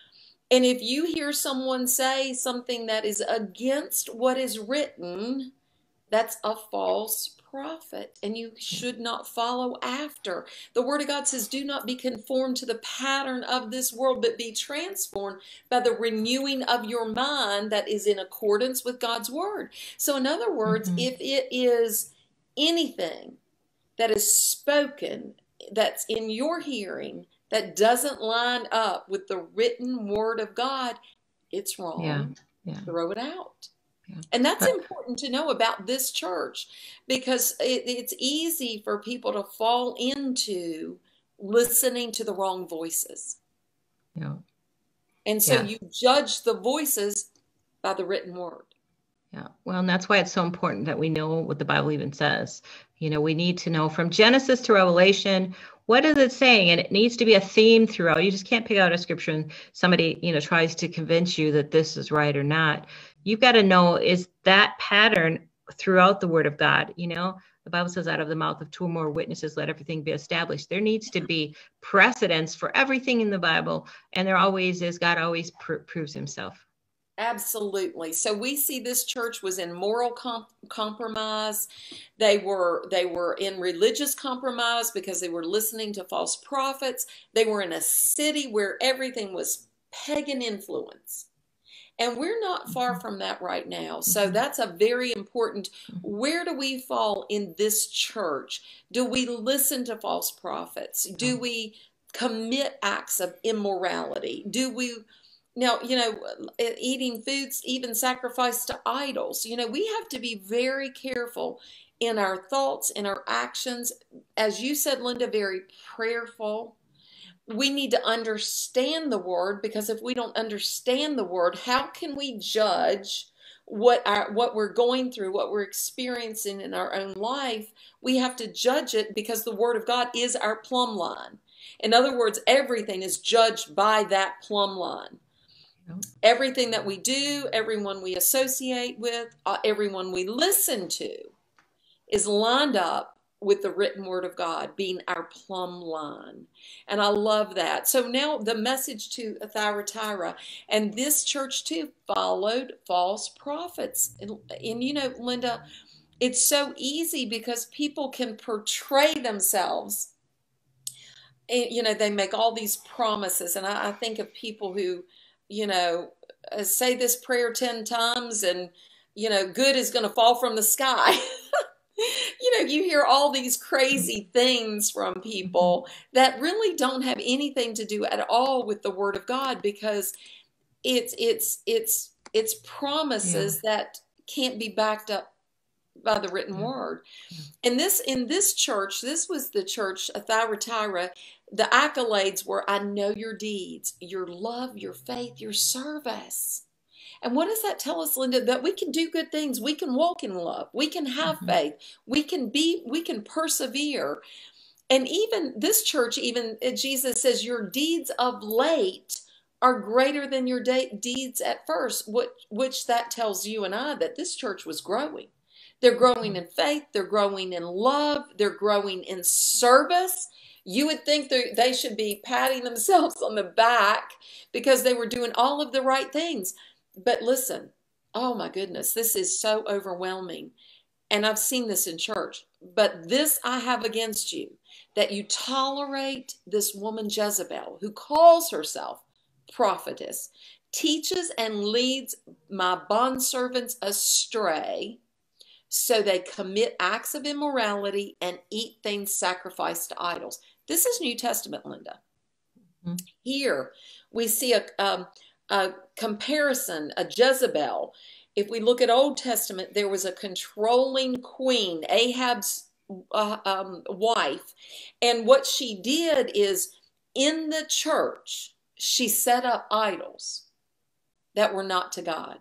And if you hear someone say something that is against what is written, that's a false prophet, and you should not follow after. The word of God says, do not be conformed to the pattern of this world, but be transformed by the renewing of your mind that is in accordance with God's word. So in other words, mm-hmm. if it is anything that is spoken that's in your hearing that doesn't line up with the written word of God, it's wrong. Yeah. Yeah. Throw it out. Yeah. And that's But, important to know about this church, because it, it's easy for people to fall into listening to the wrong voices. yeah. And so Yeah. you judge the voices by the written word. Yeah. Well, and that's why it's so important that we know what the Bible even says. You know, we need to know from Genesis to Revelation, what is it saying? And it needs to be a theme throughout. You just can't pick out a scripture and somebody, you know, tries to convince you that this is right or not. You've got to know, is that pattern throughout the word of God? You know, the Bible says, out of the mouth of two or more witnesses, let everything be established. There needs to be precedence for everything in the Bible. And there always is. God always pr- proves himself. Absolutely. So we see this church was in moral comp- compromise. They were they were in religious compromise because they were listening to false prophets. They were in a city where everything was pagan influence. And we're not far from that right now. So that's a very important, where do we fall in this church? Do we listen to false prophets? Do we commit acts of immorality? Do we... Now, you know, eating foods, even sacrificed to idols, you know, we have to be very careful in our thoughts, in our actions. As you said, Linda, very prayerful. We need to understand the word, because if we don't understand the word, how can we judge what our, what we're going through, what we're experiencing in our own life? We have to judge it because the word of God is our plumb line. In other words, everything is judged by that plumb line. Everything that we do, everyone we associate with, uh, everyone we listen to is lined up with the written word of God being our plumb line. And I love that. So now the message to Thyatira, and this church too followed false prophets. And, and you know, Linda, it's so easy because people can portray themselves. And, you know, they make all these promises. And I, I think of people who, you know, uh, say this prayer ten times and, you know, good is going to fall from the sky. You know, you hear all these crazy things from people that really don't have anything to do at all with the word of God, because it's, it's, it's, it's promises yeah. that can't be backed up by the written word. And this, in this church, this was the church of Thyatira. The accolades were, I know your deeds, your love, your faith, your service. And what does that tell us, Linda? That we can do good things. We can walk in love. We can have mm-hmm. faith. We can be, we can persevere. And even this church, even Jesus says, your deeds of late are greater than your de- deeds at first, which, which that tells you and I that this church was growing. They're growing in faith. They're growing in love. They're growing in service. You would think they should be patting themselves on the back because they were doing all of the right things. But listen, oh my goodness, this is so overwhelming. And I've seen this in church. But this I have against you, that you tolerate this woman Jezebel, who calls herself prophetess, teaches and leads my bondservants astray, so they commit acts of immorality and eat things sacrificed to idols. This is New Testament, Linda. Mm-hmm. Here we see a, um, a comparison, a Jezebel. If we look at Old Testament, there was a controlling queen, Ahab's uh, um, wife. And what she did is, in the church, she set up idols that were not to God.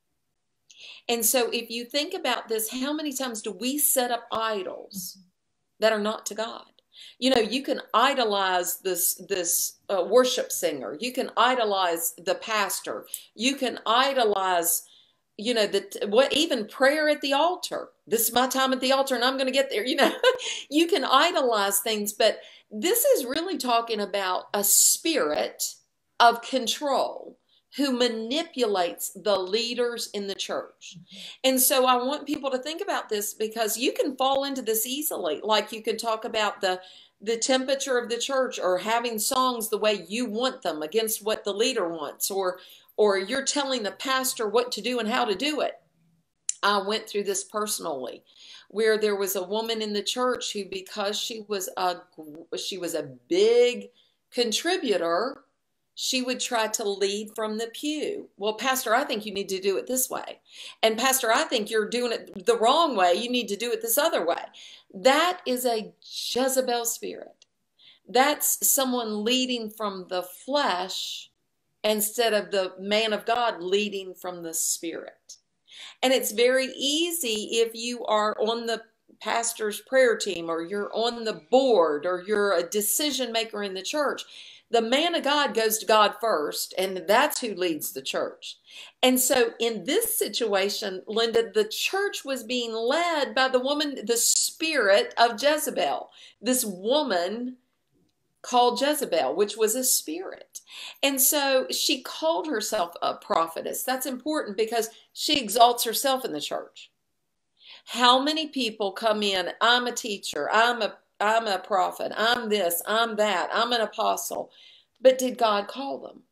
And so if you think about this, how many times do we set up idols that are not to God? You know, you can idolize this, this uh, worship singer. You can idolize the pastor. You can idolize, you know, the, what, even prayer at the altar. This is my time at the altar and I'm going to get there. You know, you can idolize things, but this is really talking about a spirit of control who manipulates the leaders in the church. And so I want people to think about this, because you can fall into this easily. Like you can talk about the, the temperature of the church, or having songs the way you want them against what the leader wants, or, or you're telling the pastor what to do and how to do it. I went through this personally, where there was a woman in the church who, because she was a, she was a big contributor, she would try to lead from the pew. Well, pastor, I think you need to do it this way. And pastor, I think you're doing it the wrong way. You need to do it this other way. That is a Jezebel spirit. That's someone leading from the flesh instead of the man of God leading from the spirit. And it's very easy if you are on the pastor's prayer team, or you're on the board, or you're a decision maker in the church. The man of God goes to God first, and that's who leads the church. And so in this situation, Linda, the church was being led by the woman, the spirit of Jezebel, this woman called Jezebel, which was a spirit. And so she called herself a prophetess. That's important because she exalts herself in the church. How many people come in, I'm a teacher, I'm a I'm a prophet, I'm this, I'm that, I'm an apostle. But did God call them?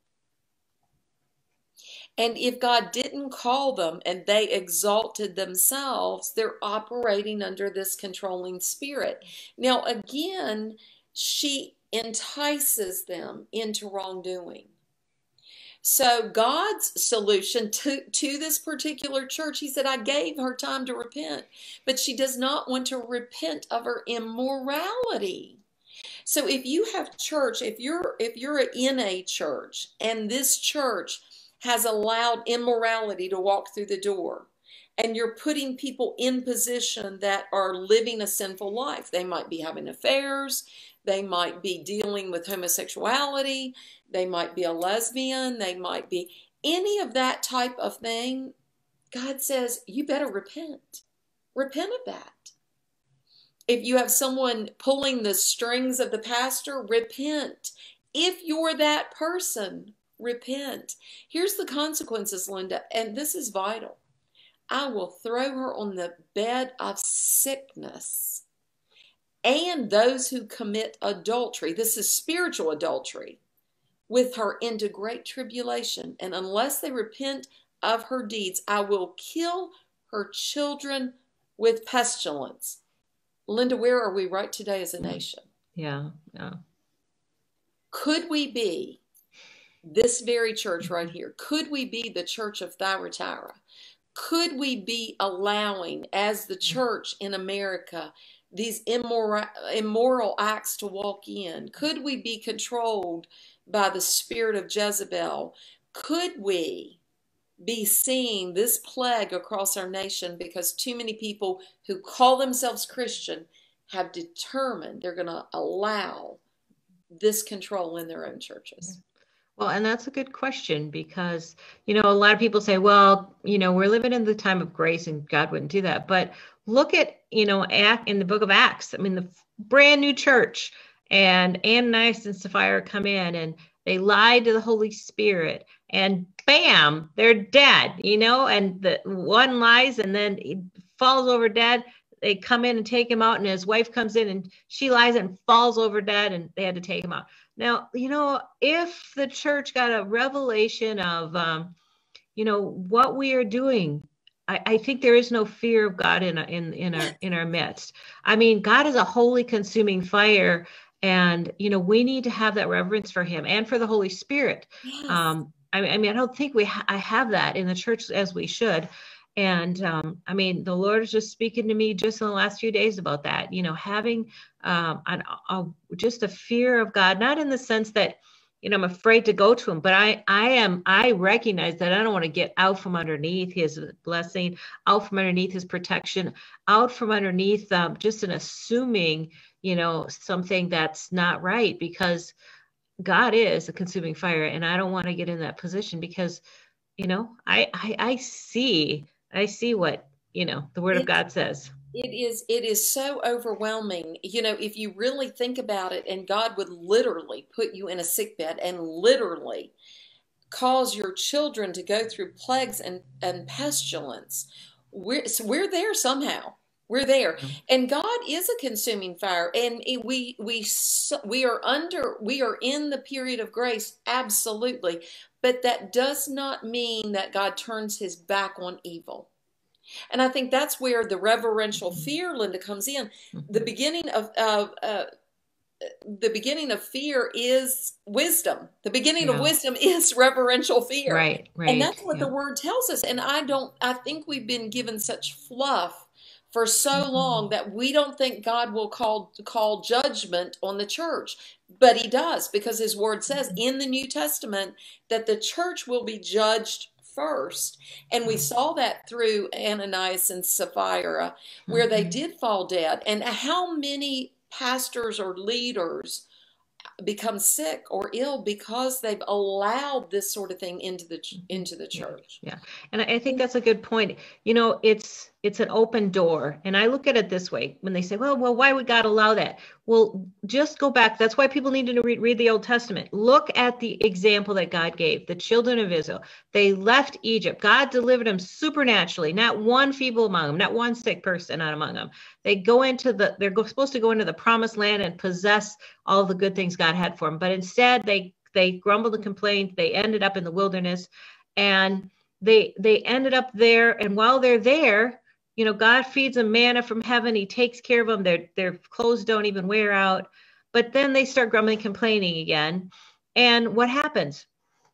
And if God didn't call them and they exalted themselves, they're operating under this controlling spirit. Now, again, she entices them into wrongdoing. So God's solution to, to this particular church, he said, I gave her time to repent, but she does not want to repent of her immorality. So if you have church, if you're, if you're in a church and this church has allowed immorality to walk through the door, and you're putting people in position that are living a sinful life, they might be having affairs, they might be dealing with homosexuality, they might be a lesbian, they might be any of that type of thing. God says, you better repent. Repent of that. If you have someone pulling the strings of the pastor, repent. If you're that person, repent. Here's the consequences, Linda, and this is vital. I will throw her on the bed of sickness, and those who commit adultery, this is spiritual adultery, with her into great tribulation. And unless they repent of her deeds, I will kill her children with pestilence. Linda, where are we right today as a nation? Yeah, yeah. Could we be this very church right here? Could we be the church of Thyatira? Could we be allowing, as the church in America, these immoral, immoral acts to walk in? Could we be controlled by the spirit of Jezebel? Could we be seeing this plague across our nation because too many people who call themselves Christian have determined they're going to allow this control in their own churches? Well, and that's a good question because, you know, a lot of people say, well, you know, we're living in the time of grace and God wouldn't do that. But look at, you know, Act in the book of Acts. I mean, the brand new church, and Ananias and Sapphira come in and they lied to the Holy Spirit, and bam, they're dead, you know, and the one lies and then he falls over dead. They come in and take him out, and his wife comes in and she lies and falls over dead, and they had to take him out. Now, you know, if the church got a revelation of, um, you know, what we are doing, I, I think there is no fear of God in, in, in our, in our midst. I mean, God is a holy consuming fire, and, you know, we need to have that reverence for him and for the Holy Spirit. Yes. Um, I, I mean, I don't think we, ha- I have that in the church as we should. And um, I mean, the Lord is just speaking to me just in the last few days about that, you know, having um, an, a, just a fear of God, not in the sense that, you know, I'm afraid to go to him, but I, I am, I recognize that I don't want to get out from underneath his blessing, out from underneath his protection, out from underneath um, just an assuming, you know, something that's not right, because God is a consuming fire. And I don't want to get in that position because, you know, I, I, I see I see what, you know, the word of God says. It is, it is so overwhelming. You know, if you really think about it, and God would literally put you in a sick bed and literally cause your children to go through plagues and, and pestilence. We're, so we're there somehow. We're there. And God is a consuming fire. And it, we, we, we are under, we are in the period of grace. Absolutely. But that does not mean that God turns his back on evil. And I think that's where the reverential fear, Linda, comes in. The beginning of, of uh, the beginning of fear is wisdom. The beginning yeah. of wisdom is reverential fear. Right, right. And that's what yeah. the word tells us. And I don't, I think we've been given such fluff for so long that we don't think God will call call judgment on the church. But he does, because his word says in the New Testament that the church will be judged first. And we saw that through Ananias and Sapphira, where they did fall dead. And how many pastors or leaders become sick or ill because they've allowed this sort of thing into the into the church? Yeah, and I think that's a good point. You know, it's it's an open door, and I look at it this way: when they say, "Well, well, why would God allow that?" Well, just go back. That's why people need to read, read the Old Testament. Look at the example that God gave the children of Israel. They left Egypt. God delivered them supernaturally. Not one feeble among them, not one sick person not among them. They go into the. They're supposed to go into the promised land and possess all the good things God had for them, but instead they they grumbled and complained. They ended up in the wilderness, and they they ended up there. And while they're there, you know, God feeds them manna from heaven. He takes care of them. Their their clothes don't even wear out. But then they start grumbling, complaining again. And what happens?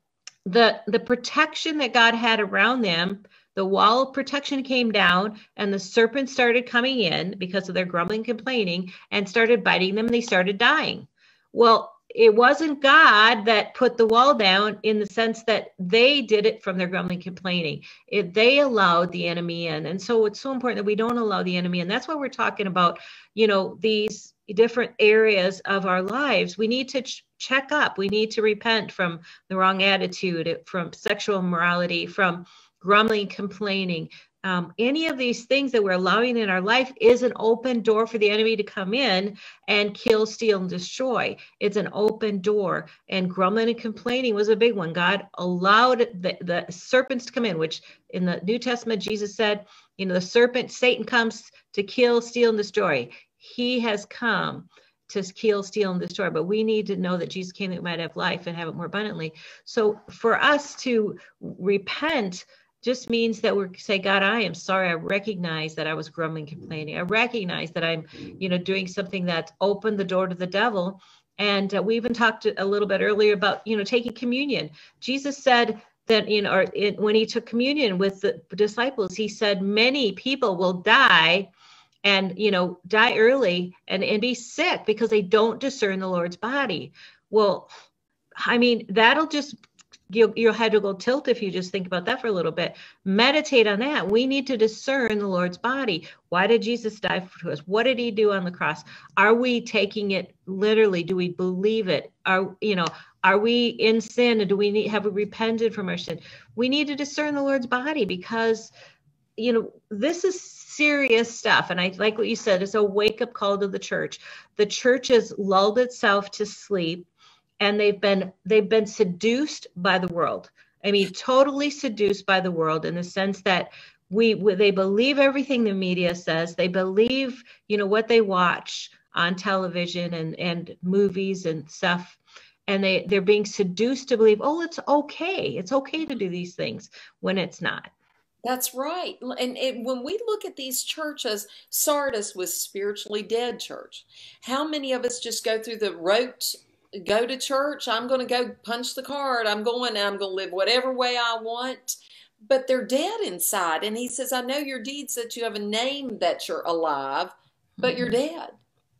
The the protection that God had around them, the wall of protection came down, and the serpents started coming in because of their grumbling, complaining, and started biting them. And they started dying. Well, it wasn't God that put the wall down, in the sense that they did it from their grumbling, complaining. It, they allowed the enemy in. And so it's so important that we don't allow the enemy in. That's why we're talking about, you know, these different areas of our lives. We need to ch- check up. We need to repent from the wrong attitude, from sexual immorality, from grumbling, complaining. Um, any of these things that we're allowing in our life is an open door for the enemy to come in and kill, steal, and destroy. It's an open door. And grumbling and complaining was a big one. God allowed the, the serpents to come in, which in the New Testament, Jesus said, you know, the serpent, Satan comes to kill, steal, and destroy. He has come to kill, steal, and destroy. But we need to know that Jesus came that we might have life and have it more abundantly. So for us to repent just means that we say, God, I am sorry. I recognize that I was grumbling, complaining. I recognize that I'm, you know, doing something that's opened the door to the devil. And uh, we even talked a little bit earlier about, you know, taking communion. Jesus said, that, you know, or it, when he took communion with the disciples, he said, many people will die and, you know, die early and, and be sick because they don't discern the Lord's body. Well, I mean, that'll just, you, your head will go tilt if you just think about that for a little bit. Meditate on that. We need to discern the Lord's body. Why did Jesus die for us? What did he do on the cross? Are we taking it literally? Do we believe it? Are, you know, are we in sin? Do we need, have we repented from our sin? We need to discern the Lord's body because, you know, this is serious stuff. And I like what you said, it's a wake-up call to the church. The church has lulled itself to sleep, and they've been they've been seduced by the world. I mean, totally seduced by the world in the sense that we, we they believe everything the media says. They believe, you know, what they watch on television and, and movies and stuff. And they, they're being seduced to believe, oh, it's okay. It's okay to do these things when it's not. That's right. And, and when we look at these churches, Sardis was spiritually dead church. How many of us just go through the rote, go to church, I'm going to go punch the card, I'm going, I'm going to live whatever way I want, but they're dead inside. And he says, I know your deeds, that you have a name that you're alive, but you're dead.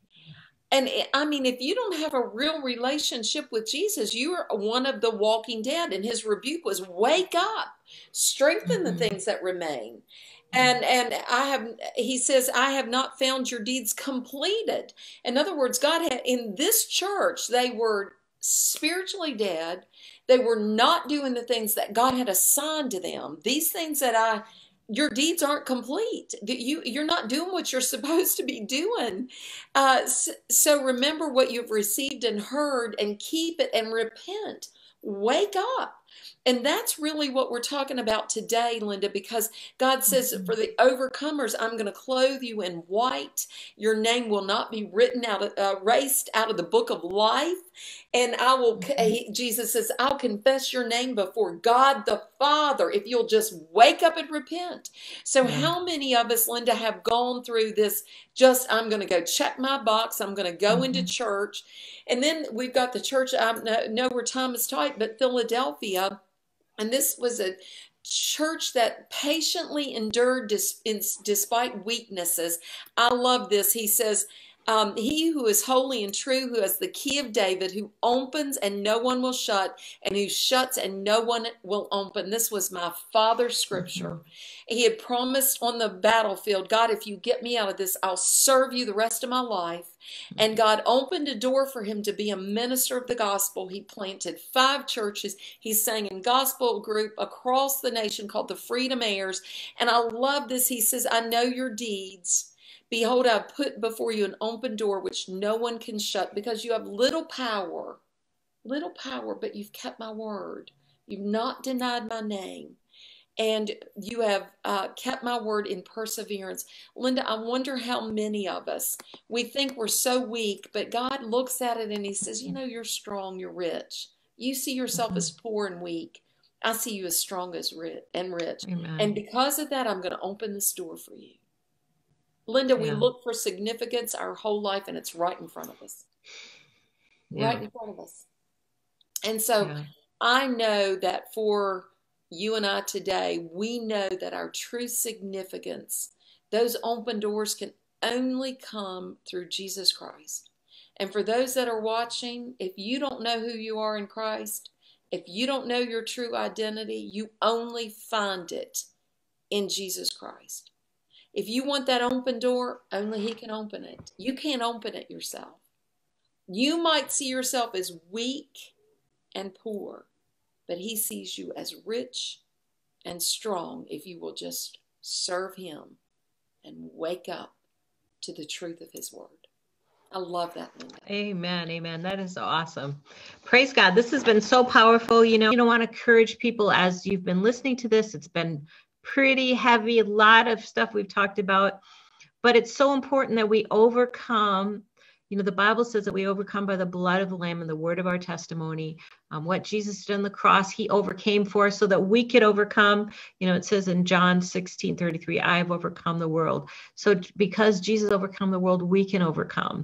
And I mean, if you don't have a real relationship with Jesus, you are one of the walking dead. And his rebuke was, wake up, strengthen the things that remain. And and I have, he says, I have not found your deeds completed. In other words, God had, in this church, they were spiritually dead. They were not doing the things that God had assigned to them. These things that I, your deeds aren't complete. You, you're not doing what you're supposed to be doing. Uh, so, so remember what you've received and heard and keep it and repent. Wake up. And that's really what we're talking about today, Linda, because God says, for the overcomers, I'm going to clothe you in white. Your name will not be written out, of, uh, erased out of the book of life. And I will, Jesus says, I'll confess your name before God the Father if you'll just wake up and repent. So yeah. How many of us, Linda, have gone through this, just, I'm going to go check my box, I'm going to go mm-hmm. into church. And then we've got the church, I know where time is tight, but Philadelphia. And this was a church that patiently endured dis, in, despite weaknesses. I love this. He says, um, he who is holy and true, who has the key of David, who opens and no one will shut, and who shuts and no one will open. This was my father's scripture. Mm-hmm. He had promised on the battlefield, God, if you get me out of this, I'll serve you the rest of my life. And God opened a door for him to be a minister of the gospel. He planted five churches. He sang in gospel group across the nation called the Freedom Heirs. And I love this. He says, I know your deeds. Behold, I put before you an open door which no one can shut, because you have little power, little power, but you've kept my word. You've not denied my name. And you have uh, kept my word in perseverance. Linda, I wonder how many of us, we think we're so weak, but God looks at it and he says, you know, you're strong, you're rich. You see yourself as poor and weak. I see you as strong as rich and rich. Amen. And because of that, I'm going to open this door for you. Linda, yeah. We look for significance our whole life, and it's right in front of us. Yeah. Right in front of us. And so yeah. I know that for you and I today, we know that our true significance, those open doors can only come through Jesus Christ. And for those that are watching, if you don't know who you are in Christ, if you don't know your true identity, you only find it in Jesus Christ. If you want that open door, only he can open it. You can't open it yourself. You might see yourself as weak and poor, but he sees you as rich and strong if you will just serve him and wake up to the truth of his word. I love that, Linda. Amen. Amen. That is awesome. Praise God. This has been so powerful. You know, you don't want to encourage people as you've been listening to this. It's been pretty heavy, a lot of stuff we've talked about, but it's so important that we overcome. You know, the Bible says that we overcome by the blood of the Lamb and the word of our testimony. Um, what Jesus did on the cross, he overcame for us so that we could overcome. You know, it says in John sixteen thirty-three, I have overcome the world. So because Jesus overcome the world, we can overcome.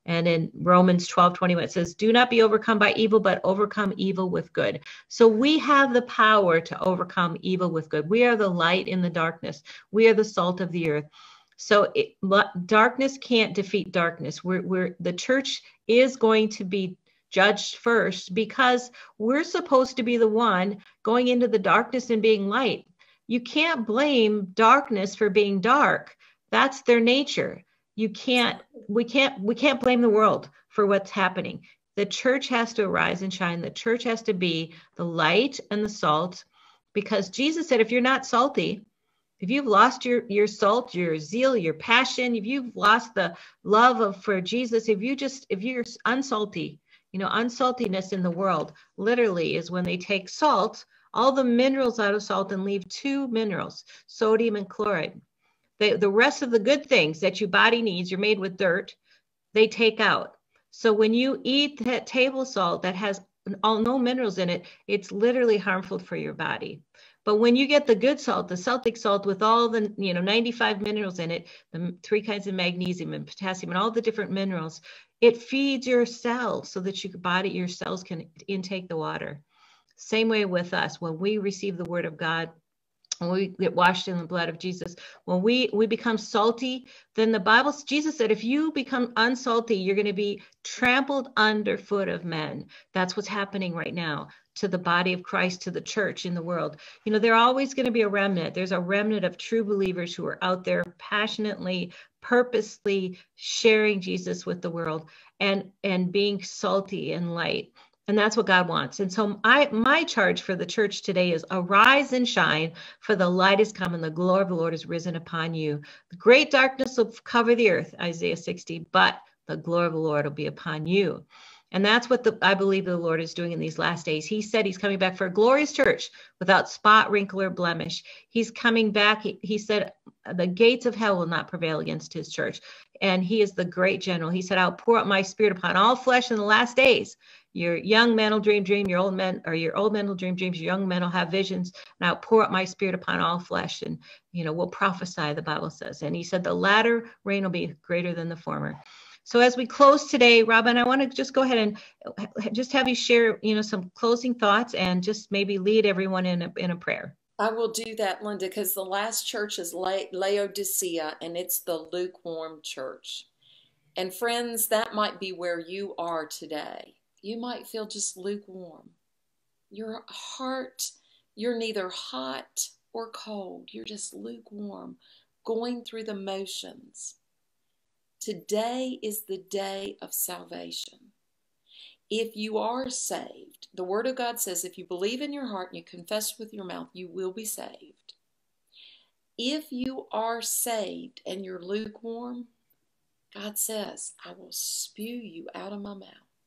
And in Romans twelve twenty-one, it says, do not be overcome by evil, but overcome evil with good. So we have the power to overcome evil with good. We are the light in the darkness. We are the salt of the earth. So it, darkness can't defeat darkness. We're, we're, the church is going to be judged first because we're supposed to be the one going into the darkness and being light. You can't blame darkness for being dark. That's their nature. You can't, we can't, we can't blame the world for what's happening. The church has to arise and shine. The church has to be the light and the salt, because Jesus said, if you're not salty, if you've lost your, your salt, your zeal, your passion, if you've lost the love of for Jesus, if you just, if you're unsalty, you know, unsaltiness in the world literally is when they take salt, all the minerals out of salt, and leave two minerals, sodium and chloride. They, the rest of the good things that your body needs, you're made with dirt, they take out. So when you eat that table salt that has all no minerals in it, it's literally harmful for your body. But when you get the good salt, the Celtic salt with all the, you know, ninety-five minerals in it, the three kinds of magnesium and potassium and all the different minerals, it feeds your cells so that your body, your cells can intake the water. Same way with us. When we receive the word of God, when we get washed in the blood of Jesus, when we, we become salty, then the Bible, Jesus said, if you become unsalty, you're going to be trampled underfoot of men. That's what's happening right now to the body of Christ, to the church in the world. You know, there's always going to be a remnant. There's a remnant of true believers who are out there passionately, purposely sharing Jesus with the world and, and being salty and light. And that's what God wants. And so I, my charge for the church today is arise and shine, for the light is come and the glory of the Lord is risen upon you. The great darkness will cover the earth, Isaiah sixty, but the glory of the Lord will be upon you. And that's what the, I believe the Lord is doing in these last days. He said he's coming back for a glorious church without spot, wrinkle, or blemish. He's coming back. He, he said the gates of hell will not prevail against his church. And he is the great general. He said, I'll pour out my spirit upon all flesh in the last days. Your young men will dream, dream, your old men, or your old men will dream, dreams, your young men will have visions, and I'll pour out my spirit upon all flesh. And, you know, we'll prophesy, the Bible says. And he said, the latter rain will be greater than the former. So as we close today, Robin, I want to just go ahead and just have you share, you know, some closing thoughts and just maybe lead everyone in a, in a prayer. I will do that, Linda, because the last church is La- Laodicea, and it's the lukewarm church. And friends, that might be where you are today. You might feel just lukewarm. Your heart, you're neither hot or cold. You're just lukewarm, going through the motions. Today is the day of salvation. If you are saved, the Word of God says if you believe in your heart and you confess with your mouth, you will be saved. If you are saved and you're lukewarm, God says, I will spew you out of my mouth.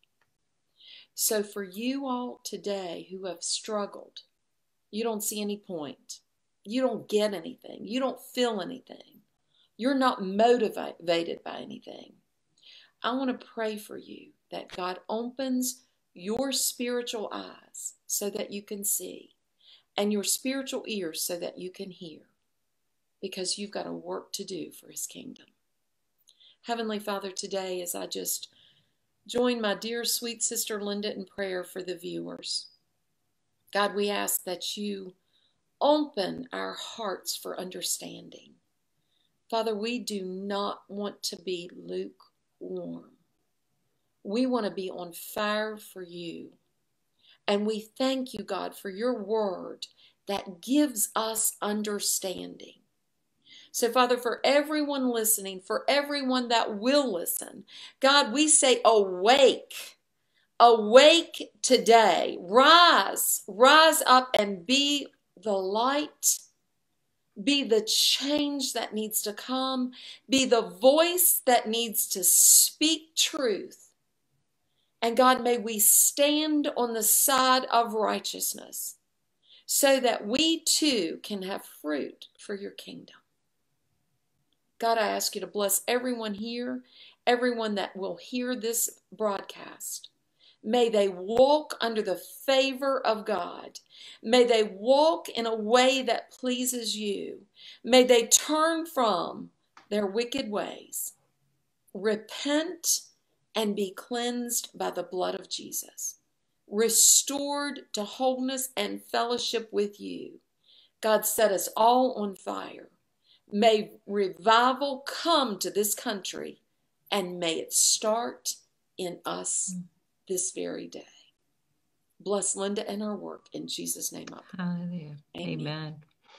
So for you all today who have struggled, you don't see any point. You don't get anything. You don't feel anything. You're not motivated by anything. I want to pray for you that God opens your spiritual eyes so that you can see, and your spiritual ears so that you can hear, because you've got a work to do for His kingdom. Heavenly Father, today as I just join my dear sweet sister Linda in prayer for the viewers, God, we ask that you open our hearts for understanding. Father, we do not want to be lukewarm. We want to be on fire for you. And we thank you, God, for your word that gives us understanding. So, Father, for everyone listening, for everyone that will listen, God, we say awake. Awake today. Rise. Rise up and be the light. Be the change that needs to come. Be the voice that needs to speak truth. And God, may we stand on the side of righteousness so that we too can have fruit for your kingdom. God, I ask you to bless everyone here, everyone that will hear this broadcast. May they walk under the favor of God. May they walk in a way that pleases you. May they turn from their wicked ways, repent, and be cleansed by the blood of Jesus, restored to wholeness and fellowship with you. God, set us all on fire. May revival come to this country, and may it start in us this very day. Bless Linda and her work. In Jesus' name I pray. Hallelujah. Amen. Amen.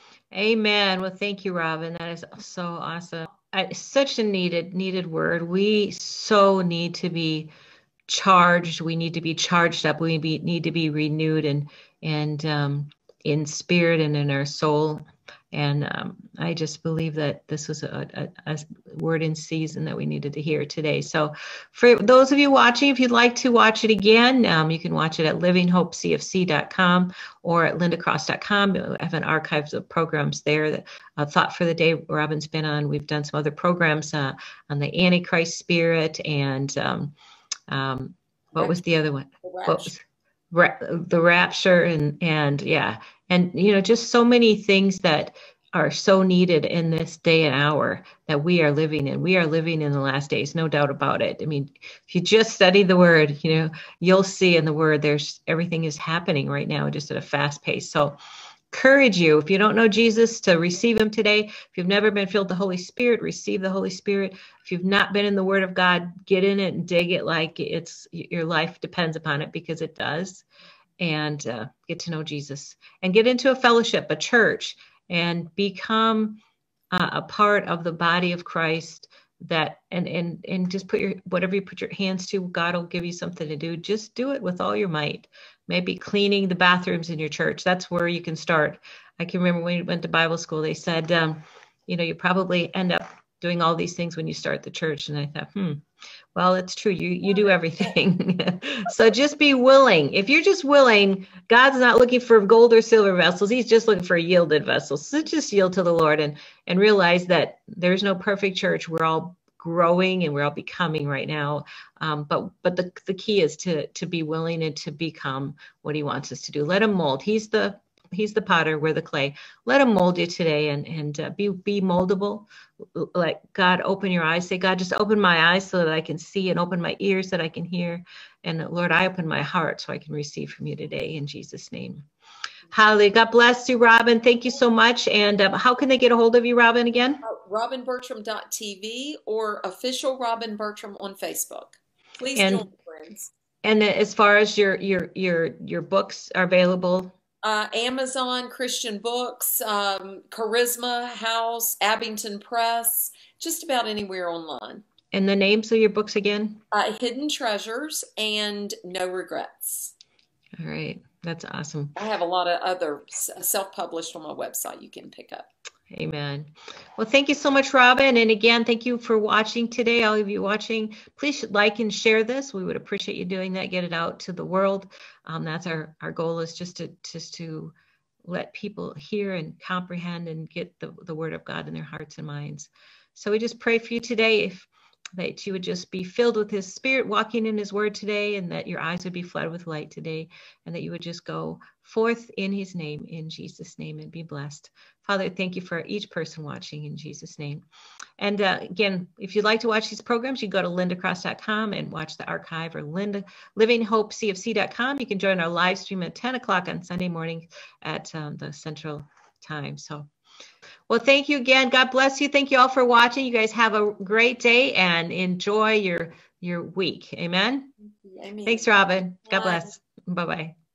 Amen. Well, thank you, Robin. That is so awesome. I, such a needed, needed word. We so need to be charged. We need to be charged up. We be, need to be renewed and, and um, in spirit and in our soul. And um, I just believe that this was a, a, a word in season that we needed to hear today. So for those of you watching, if you'd like to watch it again, um, you can watch it at living hope c f c dot com or at linda cross dot com. I have an archive of programs there. That uh, Thought for the Day Robin's been on. We've done some other programs uh, on the Antichrist spirit and um, um, what was the other one? What was ra- the rapture and and yeah. And, you know, just so many things that are so needed in this day and hour that we are living in. We are living in the last days, no doubt about it. I mean, if you just study the word, you know, you'll see in the word, there's everything is happening right now, just at a fast pace. So encourage you, if you don't know Jesus, to receive him today. If you've never been filled with the Holy Spirit, receive the Holy Spirit. If you've not been in the word of God, get in it and dig it like it's your life depends upon it, because it does. And uh, get to know Jesus and get into a fellowship, a church, and become uh, a part of the body of Christ. That and and and just put your whatever you put your hands to, God will give you something to do. Just do it with all your might. Maybe cleaning the bathrooms in your church. That's where you can start. I can remember when we went to Bible school, they said, um, you know, you probably end up doing all these things when you start the church. And I thought, hmm. Well, it's true. You you do everything. So just be willing. If you're just willing, God's not looking for gold or silver vessels. He's just looking for yielded vessels. So just yield to the Lord and, and realize that there's no perfect church. We're all growing and we're all becoming right now. Um, but but the, the key is to, to be willing and to become what he wants us to do. Let him mold. He's the He's the potter, we're the clay. Let him mold you today and, and uh, be, be moldable. Let God open your eyes. Say, God, just open my eyes so that I can see, and open my ears that I can hear. And Lord, I open my heart so I can receive from you today in Jesus' name. Hallelujah. God bless you, Robin. Thank you so much. And uh, how can they get a hold of you, Robin, again? Uh, robin bertram dot t v or official Robin Bertram on Facebook. Please and, join, friends. And as far as your your your your books are available, Uh, Amazon, Christian Books, um, Charisma House, Abington Press, just about anywhere online. And the names of your books again? Uh, Hidden Treasures and No Regrets. All right. That's awesome. I have a lot of other self-published on my website you can pick up. Amen. Well, thank you so much, Robin. And again, thank you for watching today. All of you watching, please like and share this. We would appreciate you doing that. Get it out to the world. Um, that's our, our goal, is just to just to let people hear and comprehend and get the, the word of God in their hearts and minds. So we just pray for you today, if that you would just be filled with his spirit, walking in his word today, and that your eyes would be flooded with light today, and that you would just go forth in his name, in Jesus' name, and be blessed. Father, thank you for each person watching in Jesus' name. And uh, again, if you'd like to watch these programs, you go to linda cross dot com and watch the archive, or Linda, living hope c f c dot com. You can join our live stream at ten o'clock on Sunday morning at um, the Central Time. So, well, thank you again. God bless you. Thank you all for watching. You guys have a great day and enjoy your, your week. Amen. Amen. Thanks, Robin. God Bye. bless. Bye-bye.